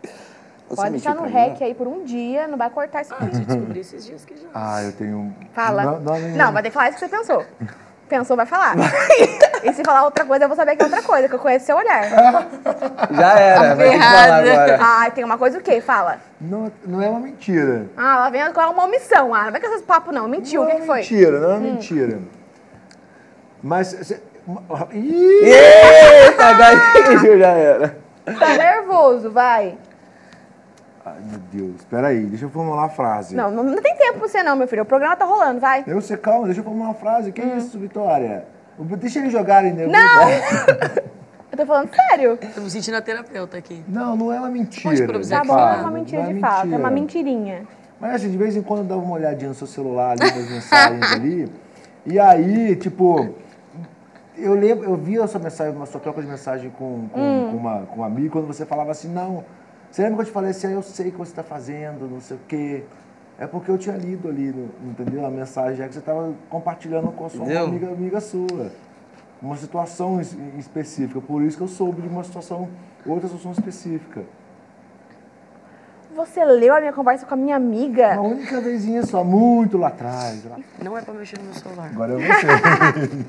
Você Pode mentiu deixar no pra mim, rec aí por um dia, não vai cortar isso aqui. Descobri esses dias que já. Ah, eu tenho... Fala. Não, não, Não, vai ter que falar isso que você pensou. Pensou, vai falar. E se falar outra coisa, eu vou saber que é outra coisa, que eu conheço seu olhar. Já era, vai ter que falar agora. Ah, tem uma coisa o quê? Fala. não, não é uma mentira. Ah, ela vem com uma omissão. Ah, não vai com esses papos, não. Mentiu, o Não que, é que foi? mentira, não é Hum. mentira. Mas... Cê, Ih! Eita, gatinho, já era. Tá nervoso, vai. Ai, meu Deus. Espera aí, deixa eu formular a frase. Não, não, não tem tempo pra você não, meu filho. O programa tá rolando, vai. Eu sei, calma, deixa eu formular uma frase. Que Hum. isso, Vitória? Deixa eles jogarem. Né? Não! Eu tô falando sério. Tô me sentindo a terapeuta aqui. Não, não é uma mentira. Pode improvisar Tá de bom, aqui, é fato, uma mentira não de fato. É uma mentirinha. Mas assim, de vez em quando eu dava uma olhadinha no seu celular ali, nas mensagens ali. E aí, tipo, eu lembro, eu vi a sua mensagem, a sua troca de mensagem com, com, Hum. com, uma, com um amigo, quando você falava assim, não, você lembra que eu te falei assim, ah, eu sei o que você está fazendo, não sei o quê. É porque eu tinha lido ali, no- entendeu? A mensagem já que você estava compartilhando com a sua uma Entendeu? amiga, amiga sua. Uma situação es- específica. Por isso que eu soube de uma situação, outra situação específica. Você leu a minha conversa com a minha amiga? Uma única vezinha só, muito lá atrás. Lá- Não é pra mexer no meu celular. Agora é você.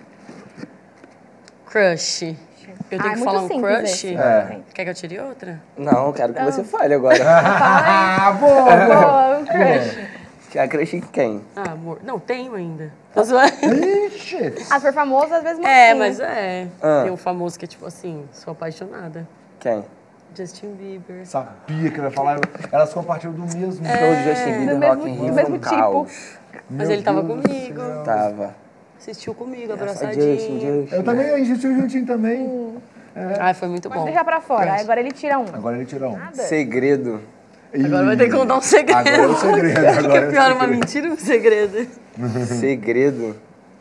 Crush. Eu tenho Ah, é que muito falar um simples crush? esse. É. Quer que eu tire outra? Não, quero que você fale agora. Ah, boa! Pô, um crush. Que a crush em quem? Ah, amor. Não, tenho ainda. Tô zoando. Ixi! Ah, se for famoso, às vezes não É, tem, mas né? é. Ah. Tem um famoso que é tipo assim, sou apaixonada. Quem? Justin Bieber. Sabia que ela ia falar. Elas compartilham do mesmo. Show de Justin Bieber, do mesmo- Rock in do Rio, mesmo foi um tipo. caos. Mas Meu ele tava Deus do comigo. céu. Tava. Assistiu comigo, Justin, abraçadinho. Justin. Eu também, a gente assistiu juntinho também. Ai, foi muito Pode bom. deixar pra fora. Aí agora ele tira um. Agora ele tirou um. Nada. Segredo. Agora vai ter que contar um segredo. Agora é o segredo. que Agora é pior o uma segredo. mentira ou um segredo? Segredo.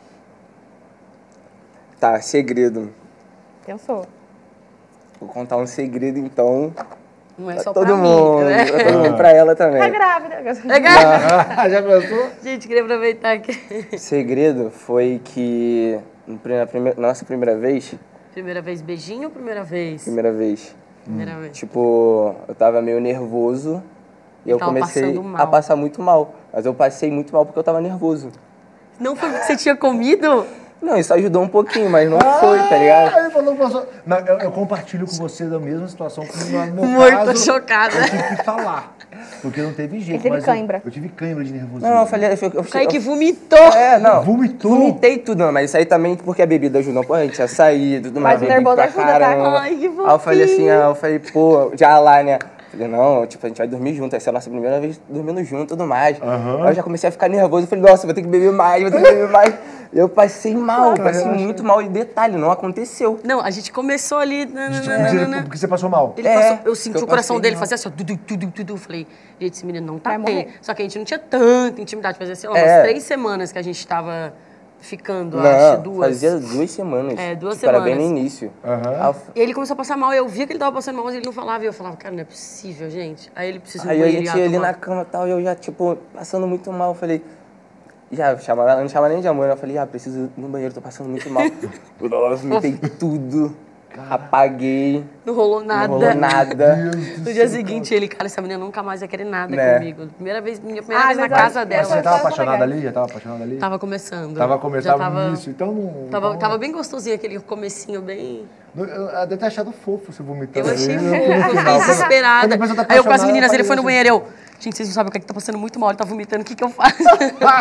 Tá, segredo. Pensou. Vou contar um segredo, então. Não é Pra só todo pra mundo. mim. né? Pra todo mundo, pra ela também. Tá grávida. Ah, já pensou? Gente, queria aproveitar que... Segredo foi que no pri- na primeira, na nossa primeira vez, Primeira vez beijinho ou primeira vez? primeira vez, Primeira vez. tipo, eu tava meio nervoso e eu Tava comecei passando mal. a passar muito mal. Mas eu passei muito mal porque eu tava nervoso. Não foi porque você tinha comido? Não, isso ajudou um pouquinho, mas não foi, tá ligado? Ah, ele falou, passou. Não, eu, eu compartilho com você da mesma situação que no meu Muito caso, chocada. eu tive que falar. Porque não teve jeito. Ele teve mas eu- cãibra. Eu, tive cãibra de nervosismo. Não, eu falei, eu, eu, O Kaique eu, vomitou. É, não. Vomitou? Vomitei tudo, não, mas isso aí também porque a bebida ajudou. Pô, a gente tinha saído, tudo mais. Mas o bebi nervoso pra ajuda, tá? caramba. Ai, que Aí eu falei assim, fofinho. ah, eu falei, pô, já lá, né? Falei, não, tipo, a gente vai dormir junto, essa é a nossa primeira vez dormindo junto e tudo mais. Aham. Aí eu já comecei a ficar nervoso, eu falei, nossa, vou ter que beber mais, vou ter que beber mais. Eu passei mal, passei relaxa. muito mal. E detalhe, não aconteceu. Não, a gente começou ali... na- na- na- Porque na- você- na- Porque você passou mal. Ele É, passou, eu senti eu o coração passei dele mal. fazer assim, ó, tudo, tudo, tudo. Eu falei, gente, esse menino não tá Vai bem. morrer. Só que a gente não tinha tanta intimidade. Fazia, sei lá, É. umas três semanas que a gente tava ficando, acho, Não, duas. fazia duas semanas. É, duas tipo, Era bem no semanas. início. Aham. Aí eu E ele começou a passar mal, eu via que ele tava passando mal, mas ele não falava. E eu falava, cara, não é possível, gente. Aí ele precisa ir no Aí a banheiro. gente ah, ia ali tomar- na cama e tal, e eu já, tipo, passando muito mal. Eu falei, já chamava ela, não chamava nem de amor, né? Eu falei, ah, preciso ir no banheiro, tô passando muito mal. Eu vomitei tudo, apaguei, Não rolou nada. não rolou nada. No dia seguinte, ele, cara, essa menina nunca mais vai querer nada Né? comigo. Primeira vez, minha primeira Ah, vez na mas eu casa acho que dela. essa- Você tava Essa- apaixonada legal. ali? Já tava apaixonada ali? Tava começando. Tava Já começando tava, no início, então não... Tava, então- tava bem gostosinho aquele comecinho, bem... Eu eu deve ter achado fofo você vomitando. Eu achei ali. fofo, No eu fiquei final, quando- desesperada. quando a pessoa tá Aí eu com as apaixonada, meninas, eu ele foi no falei banheiro, eu... Gente, vocês não sabem o que é que tá passando muito mal, ele tá vomitando, o que que eu faço? Eu,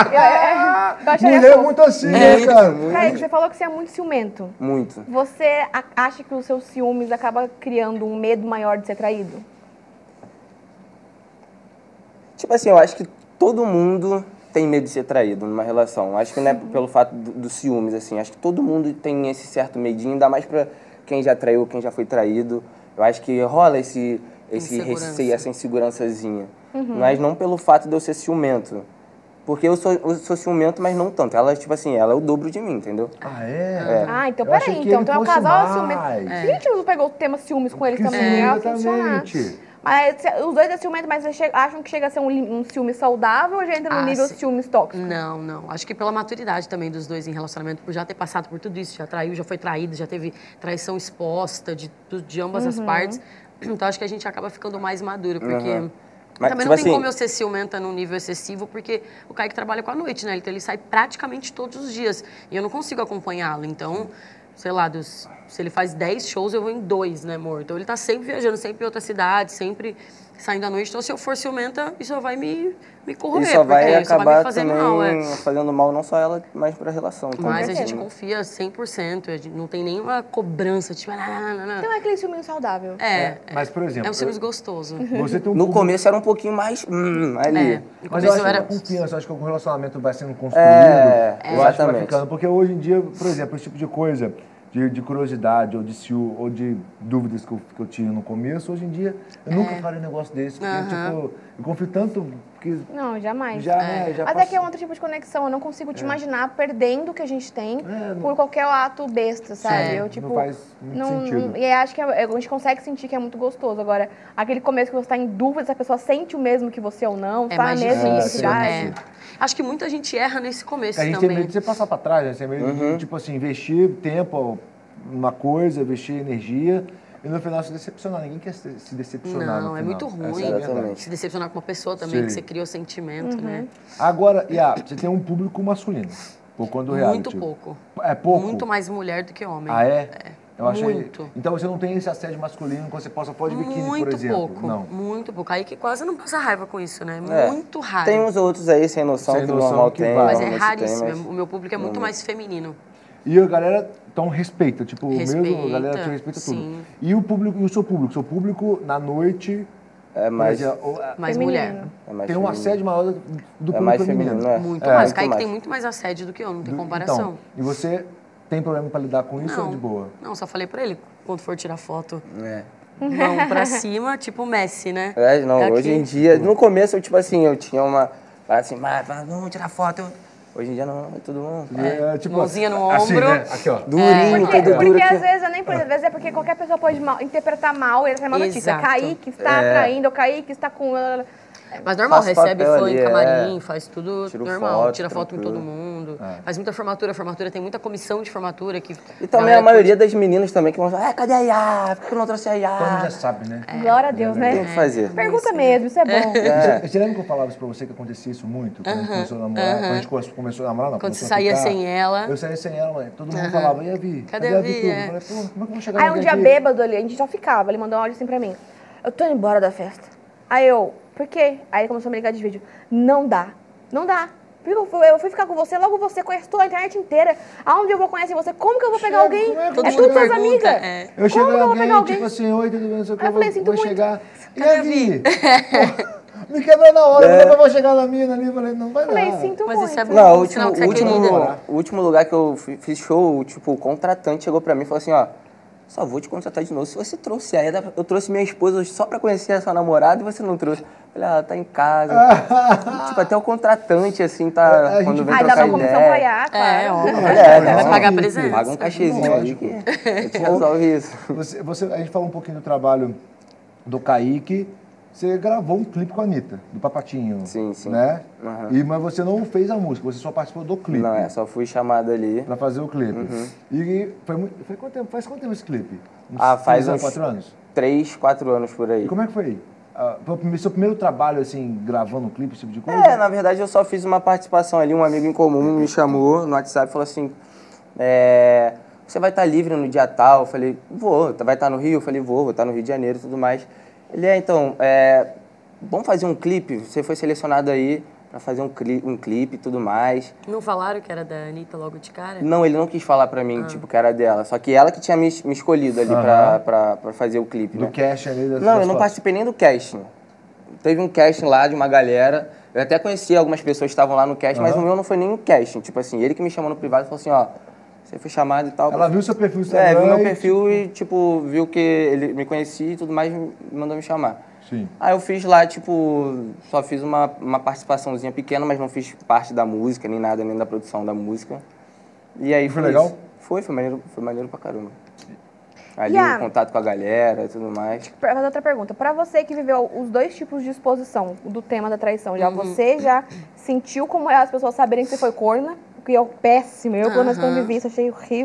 eu acharia Mulher é fofo. muito assim, né, cara? Kaique, você falou que você é muito ciumento. Muito. Você a- acha que os seus ciúmes acaba criando um medo maior de ser traído? Tipo assim, eu acho que todo mundo tem medo de ser traído numa relação. Acho que não é pelo fato do, do ciúmes, assim. Acho que todo mundo tem esse certo medinho, ainda mais pra quem já traiu, quem já foi traído. Eu acho que rola esse, esse Insegurança. receio, essa insegurançazinha. Mas não pelo fato de eu ser ciumento. Porque eu sou, eu sou ciumento, mas não tanto. Ela, tipo assim, ela é o dobro de mim, entendeu? Ah, é? Ah, então Eu achei peraí. que Então ele tu é um fosse casal mais. ciumento. É. Por que a gente não pegou o tema ciúmes com eles Que também? sim, Ia funcionar. exatamente. Mas se- os dois é ciumento, mas vocês che- acham que chega a ser um, li- um ciúme saudável ou já entra no Ah, nível sim. ciúmes tóxico? Não, não. Acho que pela maturidade também dos dois em relacionamento, por já ter passado por tudo isso, já traiu, já foi traído, já teve traição exposta de, de ambas as partes. Então acho que a gente acaba ficando mais maduro, porque... Uhum. Mas, também tipo não tem assim- como eu ser ciumenta num nível excessivo, porque o Kaique trabalha com a noite, né? Então ele sai praticamente todos os dias. E eu não consigo acompanhá-lo. Então, sei lá, dos, se ele faz dez shows, eu vou em dois, né, amor? Então ele tá sempre viajando, sempre em outra cidade, sempre saindo à noite. Então se eu for ciumenta, isso vai me, me corroer. E só vai porque isso vai acabar me fazer também mal, é. fazendo mal não só ela, mas pra relação também. Mas a gente né? confia cem por cento, a gente não tem nenhuma cobrança, tipo... "Ah, não, não, não". Então é aquele ciúminho saudável. É, Mas, por exemplo, é um ciúmes gostoso. você tem um No público- começo era um pouquinho mais hum, ali. É, no Mas começo eu acho eu que era... a confiança, eu acho que o relacionamento vai sendo construído. É, eu acho que vai exatamente. ficando. Porque hoje em dia, por exemplo, esse tipo de coisa, de, de curiosidade ou de ciúme, ou de dúvidas que eu, que eu tinha no começo, hoje em dia eu nunca faria um negócio desse. Porque, Aham. tipo, eu confio tanto que Não, jamais. já, né, já Até passou. que é outro tipo de conexão. Eu não consigo te imaginar perdendo o que a gente tem É, não- por qualquer ato besta, sabe? É, eu, não tipo, faz muito não- sentido. não- e acho que é- a gente consegue sentir que é muito gostoso. Agora, aquele começo que você tá em dúvida se a pessoa sente o mesmo que você ou não, É tá mais na mesma difícil, intensidade. é. Acho que muita gente erra nesse começo A gente tem também. medo de você passar pra trás, né? Você tem medo de, tipo assim, investir tempo numa coisa, investir energia e no final se decepcionar. Ninguém quer se se decepcionar no Não, é final. muito Essa ruim. é a verdade. Exatamente. Se decepcionar com uma pessoa também, Sim. que você criou sentimento, né? Agora, Iá, você tem um público masculino, por conta do reality. Muito pouco. É pouco? Muito mais mulher do que homem. Ah, é? Eu achei... Muito. Então você não tem esse assédio masculino quando você posta foto de biquíni, Muito por exemplo? pouco. Não. Muito pouco. Aí que quase não passa raiva com isso, né? É. Muito raro. Tem uns outros aí sem noção, Sem que noção normal que tem. vai. Mas é normalmente tem, raríssimo. mas- O meu público é muito mais feminino. E a galera, então, respeita, tipo, Respeita, mesmo, a galera te respeita tudo. sim. E o público, e o seu público? Seu público, na noite, É por mais, exemplo, o- Mais Feminino. mulher. é mais tem um feminino. assédio maior do, do É público mais feminino. feminino, né? Muito É, mais. muito Kaique mais. tem muito mais assédio do que eu, não tem Do- comparação. Então, e você tem problema pra lidar com isso ou é de boa? Não, só falei pra ele, quando for tirar foto, É. mão pra cima, tipo Messi, né? É, não, É hoje aqui. em dia, no começo, eu, tipo assim, eu tinha uma, assim, mas vamos tirar foto. eu- Hoje em dia não, é todo mundo. É, tipo, Mãozinha no assim, ombro. né? Aqui, ó. Durinho, Porque, todo porque duro aqui. às vezes, eu nem por às vezes é porque qualquer pessoa pode mal- interpretar mal e essa é uma notícia. Exato. Kaique está É. traindo, ou Kaique está com... Mas normal, Faz recebe papel fã ali, em é. camarim, faz tudo Tiro normal. foto, tira foto com todo tranquilo. mundo. É. Faz muita formatura. Formatura tem muita comissão de formatura. Que E também a maioria das meninas também que vão falar, ah, cadê a Iá? Por que eu não trouxe a Todo mundo já Iá? sabe, né? Glória a Deus, Tem né? que fazer. Pergunta mesmo, isso é bom. Você, você lembra que eu falava isso pra você que acontecia isso muito? Quando a gente começou a namorar? Quando a gente come- começou a namorar, não. Quando começou você a saía ficar, sem ela. Eu saía sem ela, mãe. Todo mundo falava, e a Vi? Cadê a Vi? tudo? É. Eu falei, pô, como é que eu vou chegar Aí um alguém dia aqui? bêbado ali, a gente só ficava. Ele mandou um áudio assim pra mim. Eu tô indo embora da festa. Aí eu, por quê? Aí ele começou a me ligar de vídeo. Não dá. Não dá. Porque eu fui, eu fui ficar com você, logo você conhece toda a internet inteira. Aonde eu vou conhecer você? Como que eu vou pegar Chega, alguém? como é que Todo É mundo tudo suas pergunta. amigas. É. Eu chego Como em que eu vou pegar alguém, alguém? tipo assim, oi, tudo bem, não sei o que, Aí eu eu vou, falei, sinto vou muito. chegar. E Cadê a a Vi? Pô, me quebra na hora, como é que eu vou chegar na mina ali? Eu falei, não vai Falei, dar. sinto Mas muito. isso é bom. Não, o sinal último, que você é o último, querida. o último lugar que eu fi- fiz show, tipo, o contratante chegou pra mim e falou assim, ó, só vou te contratar de novo se você trouxe a Eda. Eu trouxe minha esposa só pra conhecer a sua namorada e você não trouxe. Eu falei, ah, ela tá em casa. Tipo, até o contratante, assim, A tá, gente- quando vem Aí dá trocar uma comissão ideia. pra Iá, claro. É, ó. É, Vai não, pagar não, presença. Paga um cachezinho aí que a gente resolve isso. Você, você, a gente falou um pouquinho do trabalho do Kaique. Você gravou um clipe com a Anitta, do Papatinho. Sim, sim. Né? Aham. E, mas você não fez a música, você só participou do clipe. Não, é, só fui chamado ali. Pra fazer o clipe. E foi, muito- foi quanto tempo? Faz quanto tempo esse clipe? Uns Ah, faz três anos, uns- quatro anos? Três, quatro anos por aí. E como é que foi? Ah, foi o prime- seu primeiro trabalho, assim, gravando um clipe, esse tipo de coisa? É, na verdade eu só fiz uma participação ali, um amigo em comum me chamou no WhatsApp e falou assim, é, você vai estar livre no dia tal? Eu falei, vou. Vai estar no Rio? Eu falei, vou, vou estar no Rio de Janeiro e tudo mais. Ele, é, então, é, vamos fazer um clipe? Você foi selecionado aí pra fazer um, cli um clipe e tudo mais. Não falaram que era da Anitta logo de cara? Não, ele não quis falar pra mim, tipo, que era dela. Só que ela que tinha me, me escolhido ali pra, pra, pra fazer o clipe, Do né? cash ali das Não, das eu não fotos. participei nem do casting. Teve um casting lá de uma galera. Eu até conheci algumas pessoas que estavam lá no casting, mas o meu não foi nem um casting. Tipo assim, ele que me chamou no privado e falou assim, ó, você foi chamado e tal. Ela viu seu perfil no É, Instagram viu meu e, perfil e, tipo, viu que ele me conhecia e tudo mais, me mandou me chamar. Sim. Aí eu fiz lá, tipo, só fiz uma, uma participaçãozinha pequena, mas não fiz parte da música, nem nada, nem da produção da música. E aí Foi foi legal? isso. Foi, foi maneiro, foi maneiro pra caramba. Ali E a- o contato com a galera e tudo mais. Pra fazer outra pergunta. Pra você que viveu os dois tipos de exposição do tema da traição, já você já sentiu como é as pessoas saberem que você foi corna? Que é péssimo. Eu, pelo menos, quando vivi isso, achei horrível.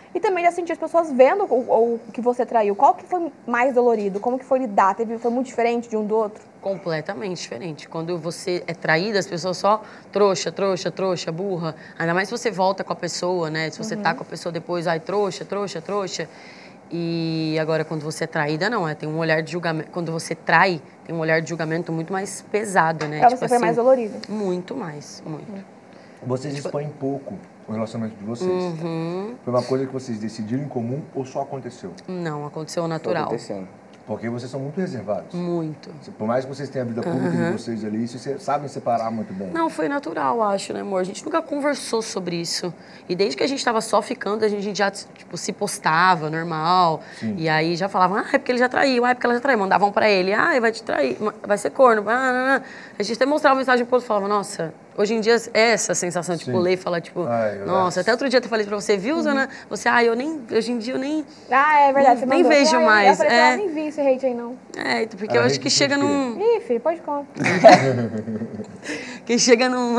E também já senti as pessoas vendo o, o que você traiu. Qual que foi mais dolorido? Como que foi lidar? Teve, foi muito diferente de um do outro? Completamente diferente. Quando você é traída, as pessoas só trouxa, trouxa, trouxa, burra. Ainda mais se você volta com a pessoa, né? Se você uhum. tá com a pessoa depois, ai, trouxa, trouxa, trouxa. E agora, quando você é traída, não, é, tem um olhar de julgamento. Quando você trai, tem um olhar de julgamento muito mais pesado, né? Pra tipo você foi assim, mais dolorido? Muito mais, muito. Uhum. Vocês tipo... expõem pouco o relacionamento de vocês. Uhum. Foi uma coisa que vocês decidiram em comum ou só aconteceu? Não, aconteceu natural. Foi acontecendo. Porque vocês são muito reservados. Muito. Por mais que vocês tenham a vida pública uhum. de vocês ali, vocês sabem separar muito bem. Não, foi natural, acho, né, amor? A gente nunca conversou sobre isso. E desde que a gente estava só ficando, a gente já, tipo, se postava, normal. Sim. E aí já falavam, ah, é porque ele já traiu, ah, é porque ela já traiu. Mandavam pra ele, ah, vai te trair, vai ser corno. Ah, a gente até mostrava mensagem pro outro e falava, nossa... Hoje em dia, é essa sensação de tipo, ler e falar, tipo, ai, nossa, até outro dia eu falei pra você, viu, Zana? Uhum. Você, ah, eu nem, hoje em dia eu nem... Ah, é verdade, nem, nem vejo ah, mais. Eu falei, é. eu nem vi esse hate aí, não. É, porque ah, eu acho que chega num... Ih, filho, pode contar. Que chega num...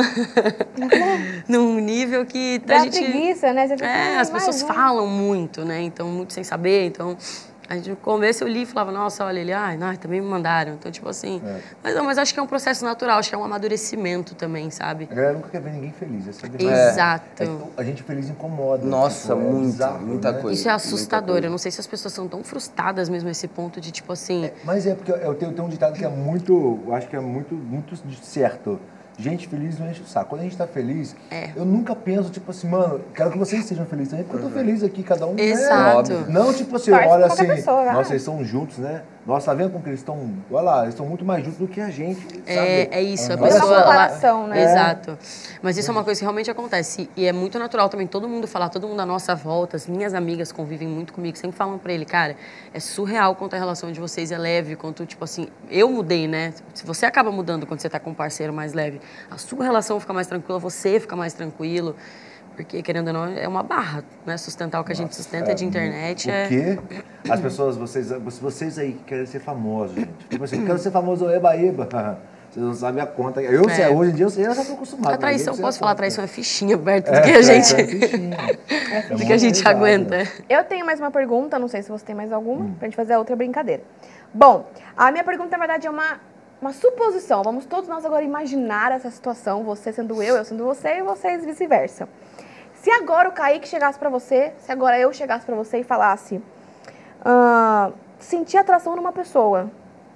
num nível que Dá a gente... preguiça, né? Você fica, é, ah, as pessoas vai. falam muito, né? Então, muito sem saber, então... A gente, no começo eu li e falava, nossa, olha, ele, ai, não, também me mandaram. Então, tipo assim... É. Mas não, mas acho que é um processo natural, acho que é um amadurecimento também, sabe? A galera nunca quer ver ninguém feliz, essa é a verdade. Exato. É, a gente feliz incomoda. Nossa, tipo, muita, é bizarro, muita né? coisa. Isso é assustador. Eu não sei se as pessoas são tão frustradas mesmo a esse ponto de, tipo assim... É, mas é porque eu tenho, eu tenho um ditado que é muito, eu acho que é muito, muito certo. Gente feliz não enche o saco. Quando a gente tá feliz, é. eu nunca penso, tipo assim, mano, quero que vocês sejam felizes também, porque eu tô feliz aqui, cada um. Exato. Né? Não, tipo assim, Torce olha assim, pessoa, nossa, eles estão juntos, né? Nossa, tá vendo como que eles estão, olha lá, eles estão muito mais juntos do que a gente, sabe? É, é isso, uhum. a pessoa... É uma comparação, né? É. Exato. Mas isso é uma coisa que realmente acontece. E é muito natural também todo mundo falar, todo mundo à nossa volta, as minhas amigas convivem muito comigo, sempre falam pra ele, cara, é surreal quanto a relação de vocês é leve, quanto, tipo assim, eu mudei, né? Se você acaba mudando quando você tá com um parceiro mais leve, a sua relação fica mais tranquila, você fica mais tranquilo. Porque, querendo ou não, é uma barra, né? Sustentar o que Nossa, a gente sustenta é, de internet. O é... quê? As pessoas, vocês, vocês aí que querem ser famosos, gente. Tipo assim, quero ser famoso, eba, eba. Vocês não sabem a conta. Eu é. sei, hoje em dia eu sei, eu já estou acostumado. A traição, posso falar, a traição é fichinha perto é, do que a gente, é fichinha. É do que a gente aguenta. Eu tenho mais uma pergunta, não sei se você tem mais alguma, hum. pra gente fazer a outra brincadeira. Bom, a minha pergunta, na verdade, é uma, uma suposição. Vamos todos nós agora imaginar essa situação, você sendo eu, eu sendo você e vocês vice-versa. Se agora o Kaique chegasse pra você, se agora eu chegasse pra você e falasse, uh, senti atração numa pessoa,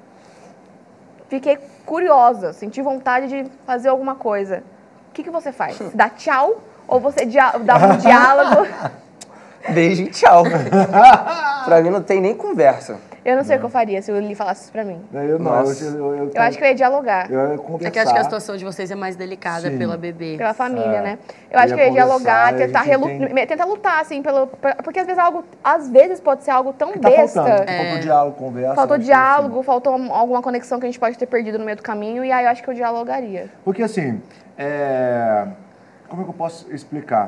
fiquei curiosa, senti vontade de fazer alguma coisa, o que, que você faz? Dá tchau ou você dia- dá um diálogo? Beijo e tchau. Pra mim não tem nem conversa. Eu não sei não. o que eu faria se ele falasse isso pra mim. Eu não, eu, eu, eu, eu acho que eu ia dialogar. Eu ia conversar. É que acho que a situação de vocês é mais delicada Sim. pela bebê. Pela família, é. né? Eu acho eu que eu ia dialogar, tentar, relu... tem... tentar lutar, assim, pelo... porque às vezes, algo... às vezes pode ser algo tão tá besta. Faltando. É. Faltou diálogo, conversa. Faltou diálogo, assim. faltou alguma conexão que a gente pode ter perdido no meio do caminho, e aí eu acho que eu dialogaria. Porque assim, é... como é que eu posso explicar?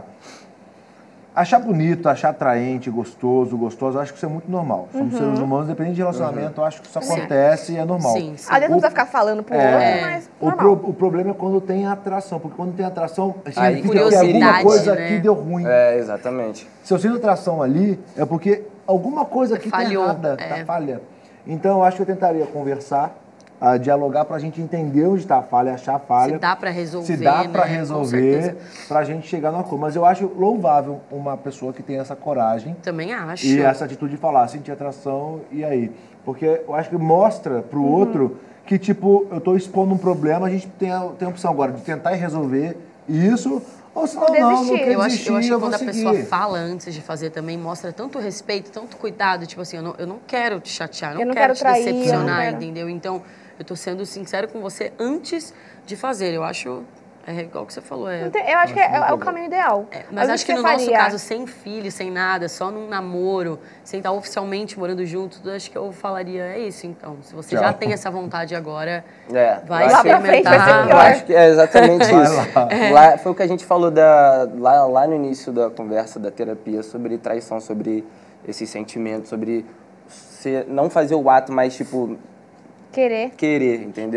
Achar bonito, achar atraente, gostoso, gostoso, eu acho que isso é muito normal. Somos uhum. seres humanos, dependendo de relacionamento, uhum. eu acho que isso acontece sim. e é normal. Sim, sim. Às vezes não precisa ficar falando pro é, outro, mas o, pro, o problema é quando tem atração, porque quando tem atração, Aí, significa que alguma coisa né? aqui deu ruim. É, exatamente. Se eu sinto atração ali, é porque alguma coisa aqui Falhou, tá errada, é. tá falha. Então, eu acho que eu tentaria conversar, a dialogar pra gente entender onde está a falha, achar a falha. Se dá pra resolver, Se dá pra né? resolver, pra gente chegar numa coisa. Mas eu acho louvável uma pessoa que tem essa coragem. Também acho. E essa atitude de falar, sentir atração, e aí? Porque eu acho que mostra pro uhum. outro que, tipo, eu tô expondo um problema, a gente tem a, tem a opção agora de tentar resolver isso, ou senão não, não, não quer eu desistir, acho, eu acho que eu quando a seguir. pessoa fala antes de fazer também, mostra tanto respeito, tanto cuidado, tipo assim, eu não, eu não quero te chatear, não, eu não quero, quero te trair, decepcionar, quero. entendeu? Então, eu tô sendo sincero com você antes de fazer. Eu acho, é igual que você falou. É, tem, eu acho que é, é o caminho ideal. É, mas acho que, que no faria? nosso caso, sem filho, sem nada, só num namoro, sem estar oficialmente morando junto, acho que eu falaria, é isso então. Se você Tchau. já tem essa vontade agora, é, vai lá pra frente vai ser pior. Acho que é exatamente isso. Lá. É. Lá, foi o que a gente falou da, lá, lá no início da conversa, da terapia, sobre traição, sobre esses sentimentos, sobre você não fazer o ato, mas tipo... Querer. Querer, entendeu?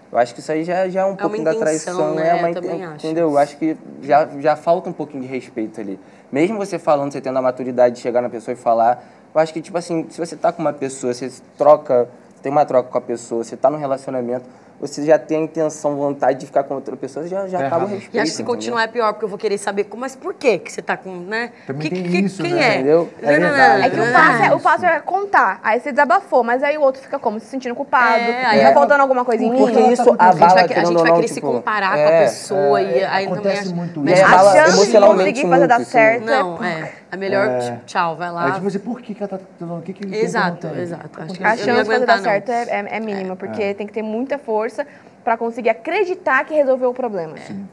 Eu acho que isso aí já, já é um pouquinho da intenção, traição, né? é uma Eu também inten- acho. entendeu? Eu acho que já, já falta um pouquinho de respeito ali. Mesmo você falando, você tendo a maturidade de chegar na pessoa e falar, eu acho que, tipo assim, se você tá com uma pessoa, você troca, tem uma troca com a pessoa, você tá num relacionamento, você já tem a intenção, vontade de ficar com outra pessoa, você já, já Tá acaba o errado. respeito. E acho que se entendeu? continuar é pior, porque eu vou querer saber, como- mas por quê que você tá com, né? Também que, tem que- isso, quem né? é? Entendeu? É Não, não, não, verdade. É que o não, fácil, é, o isso. fácil é contar. Aí você desabafou, mas aí o outro fica como? Se sentindo culpado. É, aí tá é- faltando alguma coisa em mim? Porque ela isso tá muito- A gente abala, vai, a querendo gente ou vai não, querer se tipo, comparar com a é, pessoa e aí acontece também... muito mexe isso. com a abala A chance de emocionalmente conseguir fazer dar muito, certo isso. é Não, é. É melhor, tipo, tchau, vai lá. Aí, tipo assim, por que que ela tá tendo... O que que ele tem que eu Exato, não tenho? exato. Acho que A eu não ia chance de fazer aguentar, dar não. certo é, é, é mínima, porque tem que ter muita força pra conseguir acreditar que resolveu o problema.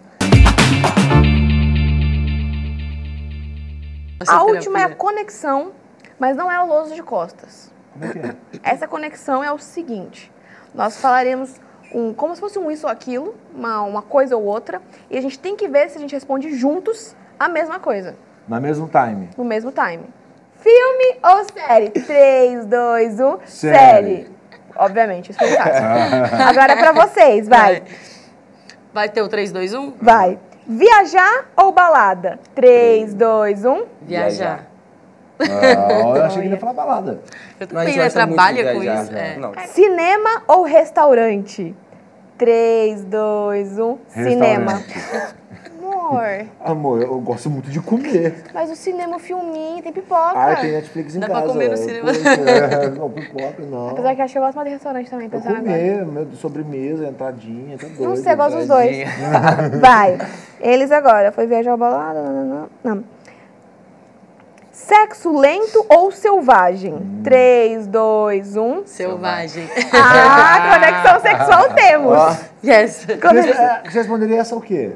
Nossa, A terapia. última é a conexão, mas não é o louso de costas. Como é que é? Essa conexão é o seguinte: nós falaremos um, como se fosse um isso ou aquilo, uma, uma coisa ou outra, e a gente tem que ver se a gente responde juntos a mesma coisa, No mesmo time. no mesmo time. Filme ou série? três, dois, um, Série. série. Obviamente, isso foi fácil. Agora é pra vocês, vai. Vai ter o três, dois, um? Vai. Viajar ou balada? três, dois, um. Viajar. Ah, eu achei que ele ia falar balada. Eu Não, a também, gente né? gosta muito de Trabalha com viajar, isso. já. É. Não, Cinema ou restaurante? três, dois, um. Cinema. Restaurante. Amor, Amor, eu gosto muito de comer. mas o cinema, o filminho, tem pipoca. Ah, tem Netflix em Dá pra casa. comer no cinema. Poxa, é, não, pipoca, não. Apesar que eu acho que eu gosto mais de restaurante também, Eu pensando agora. comer, meu, sobremesa, entradinha, tá doido. Não sei, eu gosto dos dois. Vai. Eles agora. Foi viajar ao balada? Não, não, não. Sexo lento ou selvagem? três, dois, um. Selvagem. Ah, conexão sexual temos. Yes. Você, Conexão- é, você responderia essa o quê?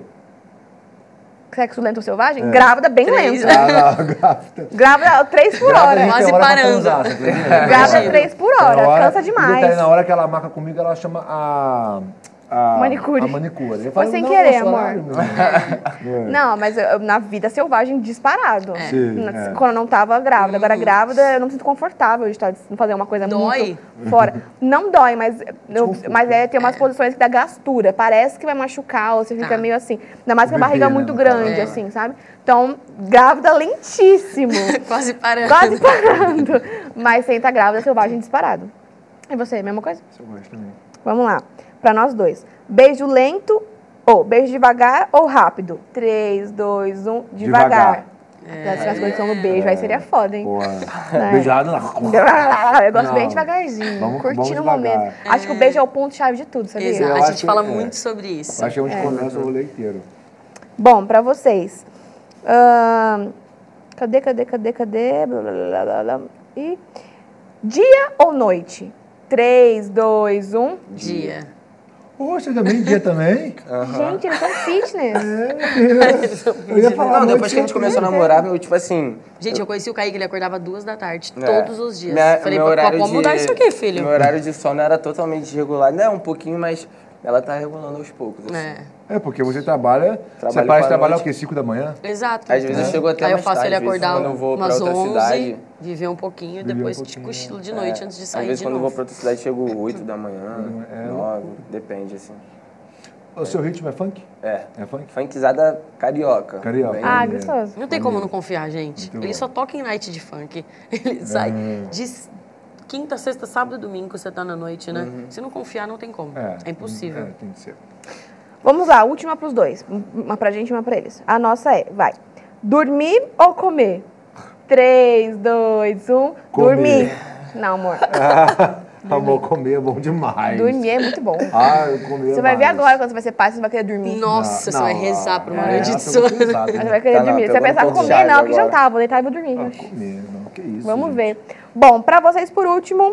Sexo lento ou selvagem? Grávida bem Três. lenta. Ah, não, grávida. Grávida três por Grávida, a hora. gente Quase tem hora pra parando. transar, você acredita? Grávida Imagina. três por Tem hora. hora- Cansa e detalhe, demais. na hora que ela marca comigo, ela chama a... a Manicure. A manicure. Eu Foi falo, sem não, querer, nosso amor. horário, meu. É. Não, mas eu- na vida selvagem, disparado. Sim, Na- é. Quando eu não tava grávida. Agora, grávida, eu não me sinto confortável de estar, de fazer uma coisa Dói? muito fora. Não dói, mas, eu, Desconforto. mas é, tem umas posições que dá gastura. Parece que vai machucar, ou você fica Tá. meio assim. Ainda mais que a Bebê, barriga é né, muito no grande, caso. assim, sabe? Então, grávida lentíssimo. Quase parando. Quase parando. Mas sem estar grávida, selvagem disparado. E você, mesma coisa? Isso eu gosto também. Vamos lá. Pra nós dois. Beijo lento, ou beijo devagar ou rápido? três, dois, um, devagar. Devagar. Se tivesse condição no beijo, aí seria foda, hein? Boa. É. Beijado, não. Eu gosto Não. bem devagarzinho, Vamos- curtindo vamos o devagar. momento. Acho que o beijo é o ponto-chave de tudo, sabia? Exato. Eu A acho gente que- fala é. muito sobre isso. Acho que a gente começa o rolê inteiro. Bom, pra vocês. Ahn, cadê, cadê, cadê, cadê? Blá, blá, blá, blá, blá. E dia ou noite? três, dois, um. Dia. Poxa, também dia também? Gente, eles são fitness. Eu ia falar Não, noite depois que a gente começou a namorar, eu, tipo assim... Gente, eu conheci o Kaique, ele acordava duas da tarde, É. todos os dias. Minha- Falei, meu pô, horário vamos de- mudar isso aqui, filho. Meu horário de sono era totalmente irregular. Ainda é um pouquinho, mas ela tá regulando aos poucos. Assim. É. É, porque você trabalha. você Trabalho parece com a trabalhar o noite. quê? cinco da manhã? Exato. Às vezes eu chego até Aí eu mais faço tarde, ele às vezes, acordar quando eu vou pra umas outra onze, cidade. viver um pouquinho e Viver um depois pouquinho, cochilo de É, noite antes de sair Às vezes de quando eu novo. vou pra outra cidade, chego oito da manhã, É, nove, depende, assim. O seu ritmo é funk? É. É funk? Funkizada carioca. Carioca. Bem- Ah, Maneiro. gostoso. Não tem como não confiar, gente. Muito Ele bom. só toca em night de funk. Ele sai de quinta, sexta, sábado e domingo, você tá na noite, né? Se não confiar, não tem como. É, impossível. É, tem que ser. Vamos lá, última pros dois. Uma pra gente e uma pra eles. A nossa é, vai. Dormir ou comer? três, dois, um. Comer. Dormir. Não, amor. Amor, comer é bom demais. Dormir é muito bom. Ah, eu comer Você vai ver mais. agora, quando você vai ser pai, você vai querer dormir. Nossa, você vai rezar por uma é, noite de nossa, eu sono. vou pesado, Você né? vai querer Tá, não, dormir. Você pegou vai pensar, um pouco comer chave não, que agora. jantar, vou deitar e vou dormir. Ah, comer, não, que isso. Vamos gente. ver. Bom, pra vocês por último,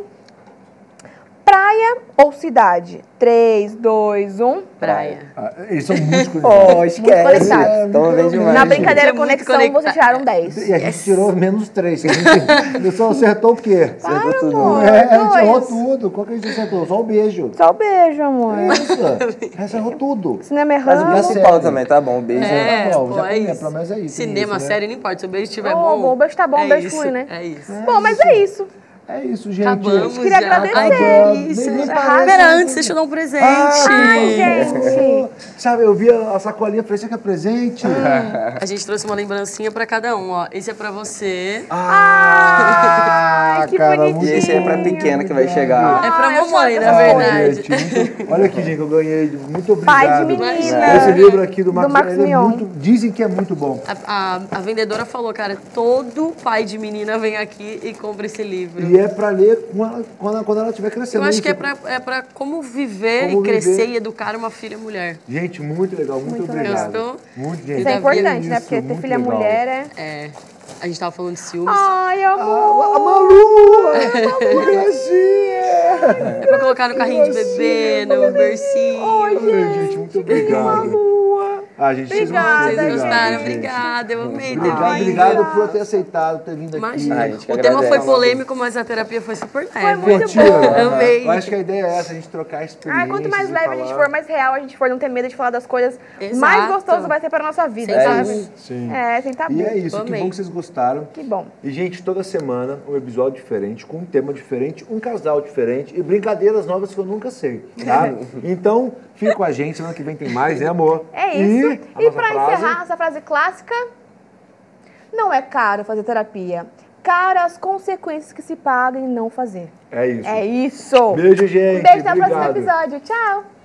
praia ou cidade? três, dois, um. Praia. Ah, eles são músicos. Oh, né? esquece. conectados. Tamo bem demais. Na gente. brincadeira É muito conexão, conectado. vocês tiraram dez. E a gente tirou menos três. A gente só acertou o quê? Acertou tudo. amor. É, a gente errou dois. tudo. Qual que a gente acertou? Só o beijo. Só o beijo, amor. Isso. A gente errou tudo. Cinema Mas o errando. principal também, tá bom? Beijo. É, Tá bom, pô, já é comi, isso. pelo menos é isso, Cinema, isso, né? série, não importa. Se o beijo estiver Ô, bom. bom, o beijo tá bom, é o beijo isso, flui, né? É isso. Bom, mas é isso. É isso, gente. Acabamos Queria já. agradecer. Ai, que delícia. Nem- nem Ah, parece. Pera, antes, deixa eu dar um presente. Ai, gente. Sabe, eu vi a sacolinha, falei, isso que é presente? A gente trouxe uma lembrancinha pra cada um, ó. Esse é pra você. Ah, Ai, que cara, bonitinho. muito E esse aí é pra pequena que vai chegar. É pra Ah, eu mamãe, sou- na Ah, verdade. Gente, muito- olha aqui, gente, que eu ganhei. Muito obrigado. Pai de menina. Esse livro aqui do Marcos, Marcos ele é Mion. muito, dizem que é muito bom. A, a, a vendedora falou, cara, todo pai de menina vem aqui e compra esse livro. E é pra ler quando ela, quando, quando ela estiver crescendo. Eu acho que é Isso- pra, é pra como viver Como e crescer viver. e educar uma filha mulher. Gente, muito legal, muito, Muito obrigado. legal. Muito, gente. Isso é Davi, importante, né? isso, Porque ter muito filha legal. mulher é... É, a gente tava falando de ciúmes. Ai, Ah, amor. a Malu! A gracinha! É pra colocar no carrinho de bebê, no bercinho. Oi, Olha, gente, muito obrigado. Lua. Ah, gente, vocês vão- Obrigada, Vocês obrigado, gostaram? gente. Obrigada, eu amei ter Obrigado, vindo. obrigado por ter aceitado, ter vindo aqui. Imagina. Ai, gente, que O tema foi agradece. polêmico, mas a terapia foi super leve. muito Curtiram? Amei. Eu acho que a ideia é essa, a gente trocar experiências. Ai, quanto mais e leve a falar. gente for, mais real a gente for, não ter medo de falar das coisas, Exato. mais gostoso vai ser pra nossa vida, Sem sabe? tabu. Sim. É, sem tabu. E é isso, que Amei. bom que vocês gostaram. Que bom. E, gente, toda semana um episódio diferente, com um tema diferente, um casal diferente e brincadeiras novas que eu nunca sei, tá? Então, fique com a gente, semana que vem tem mais, né, amor? É isso. E, E, a nossa pra frase? encerrar, essa frase clássica, não é caro fazer terapia. Caro as consequências que se pagam em não fazer. É isso. É isso. Beijo, gente. Um beijo, até o próximo Obrigado. episódio. Tchau.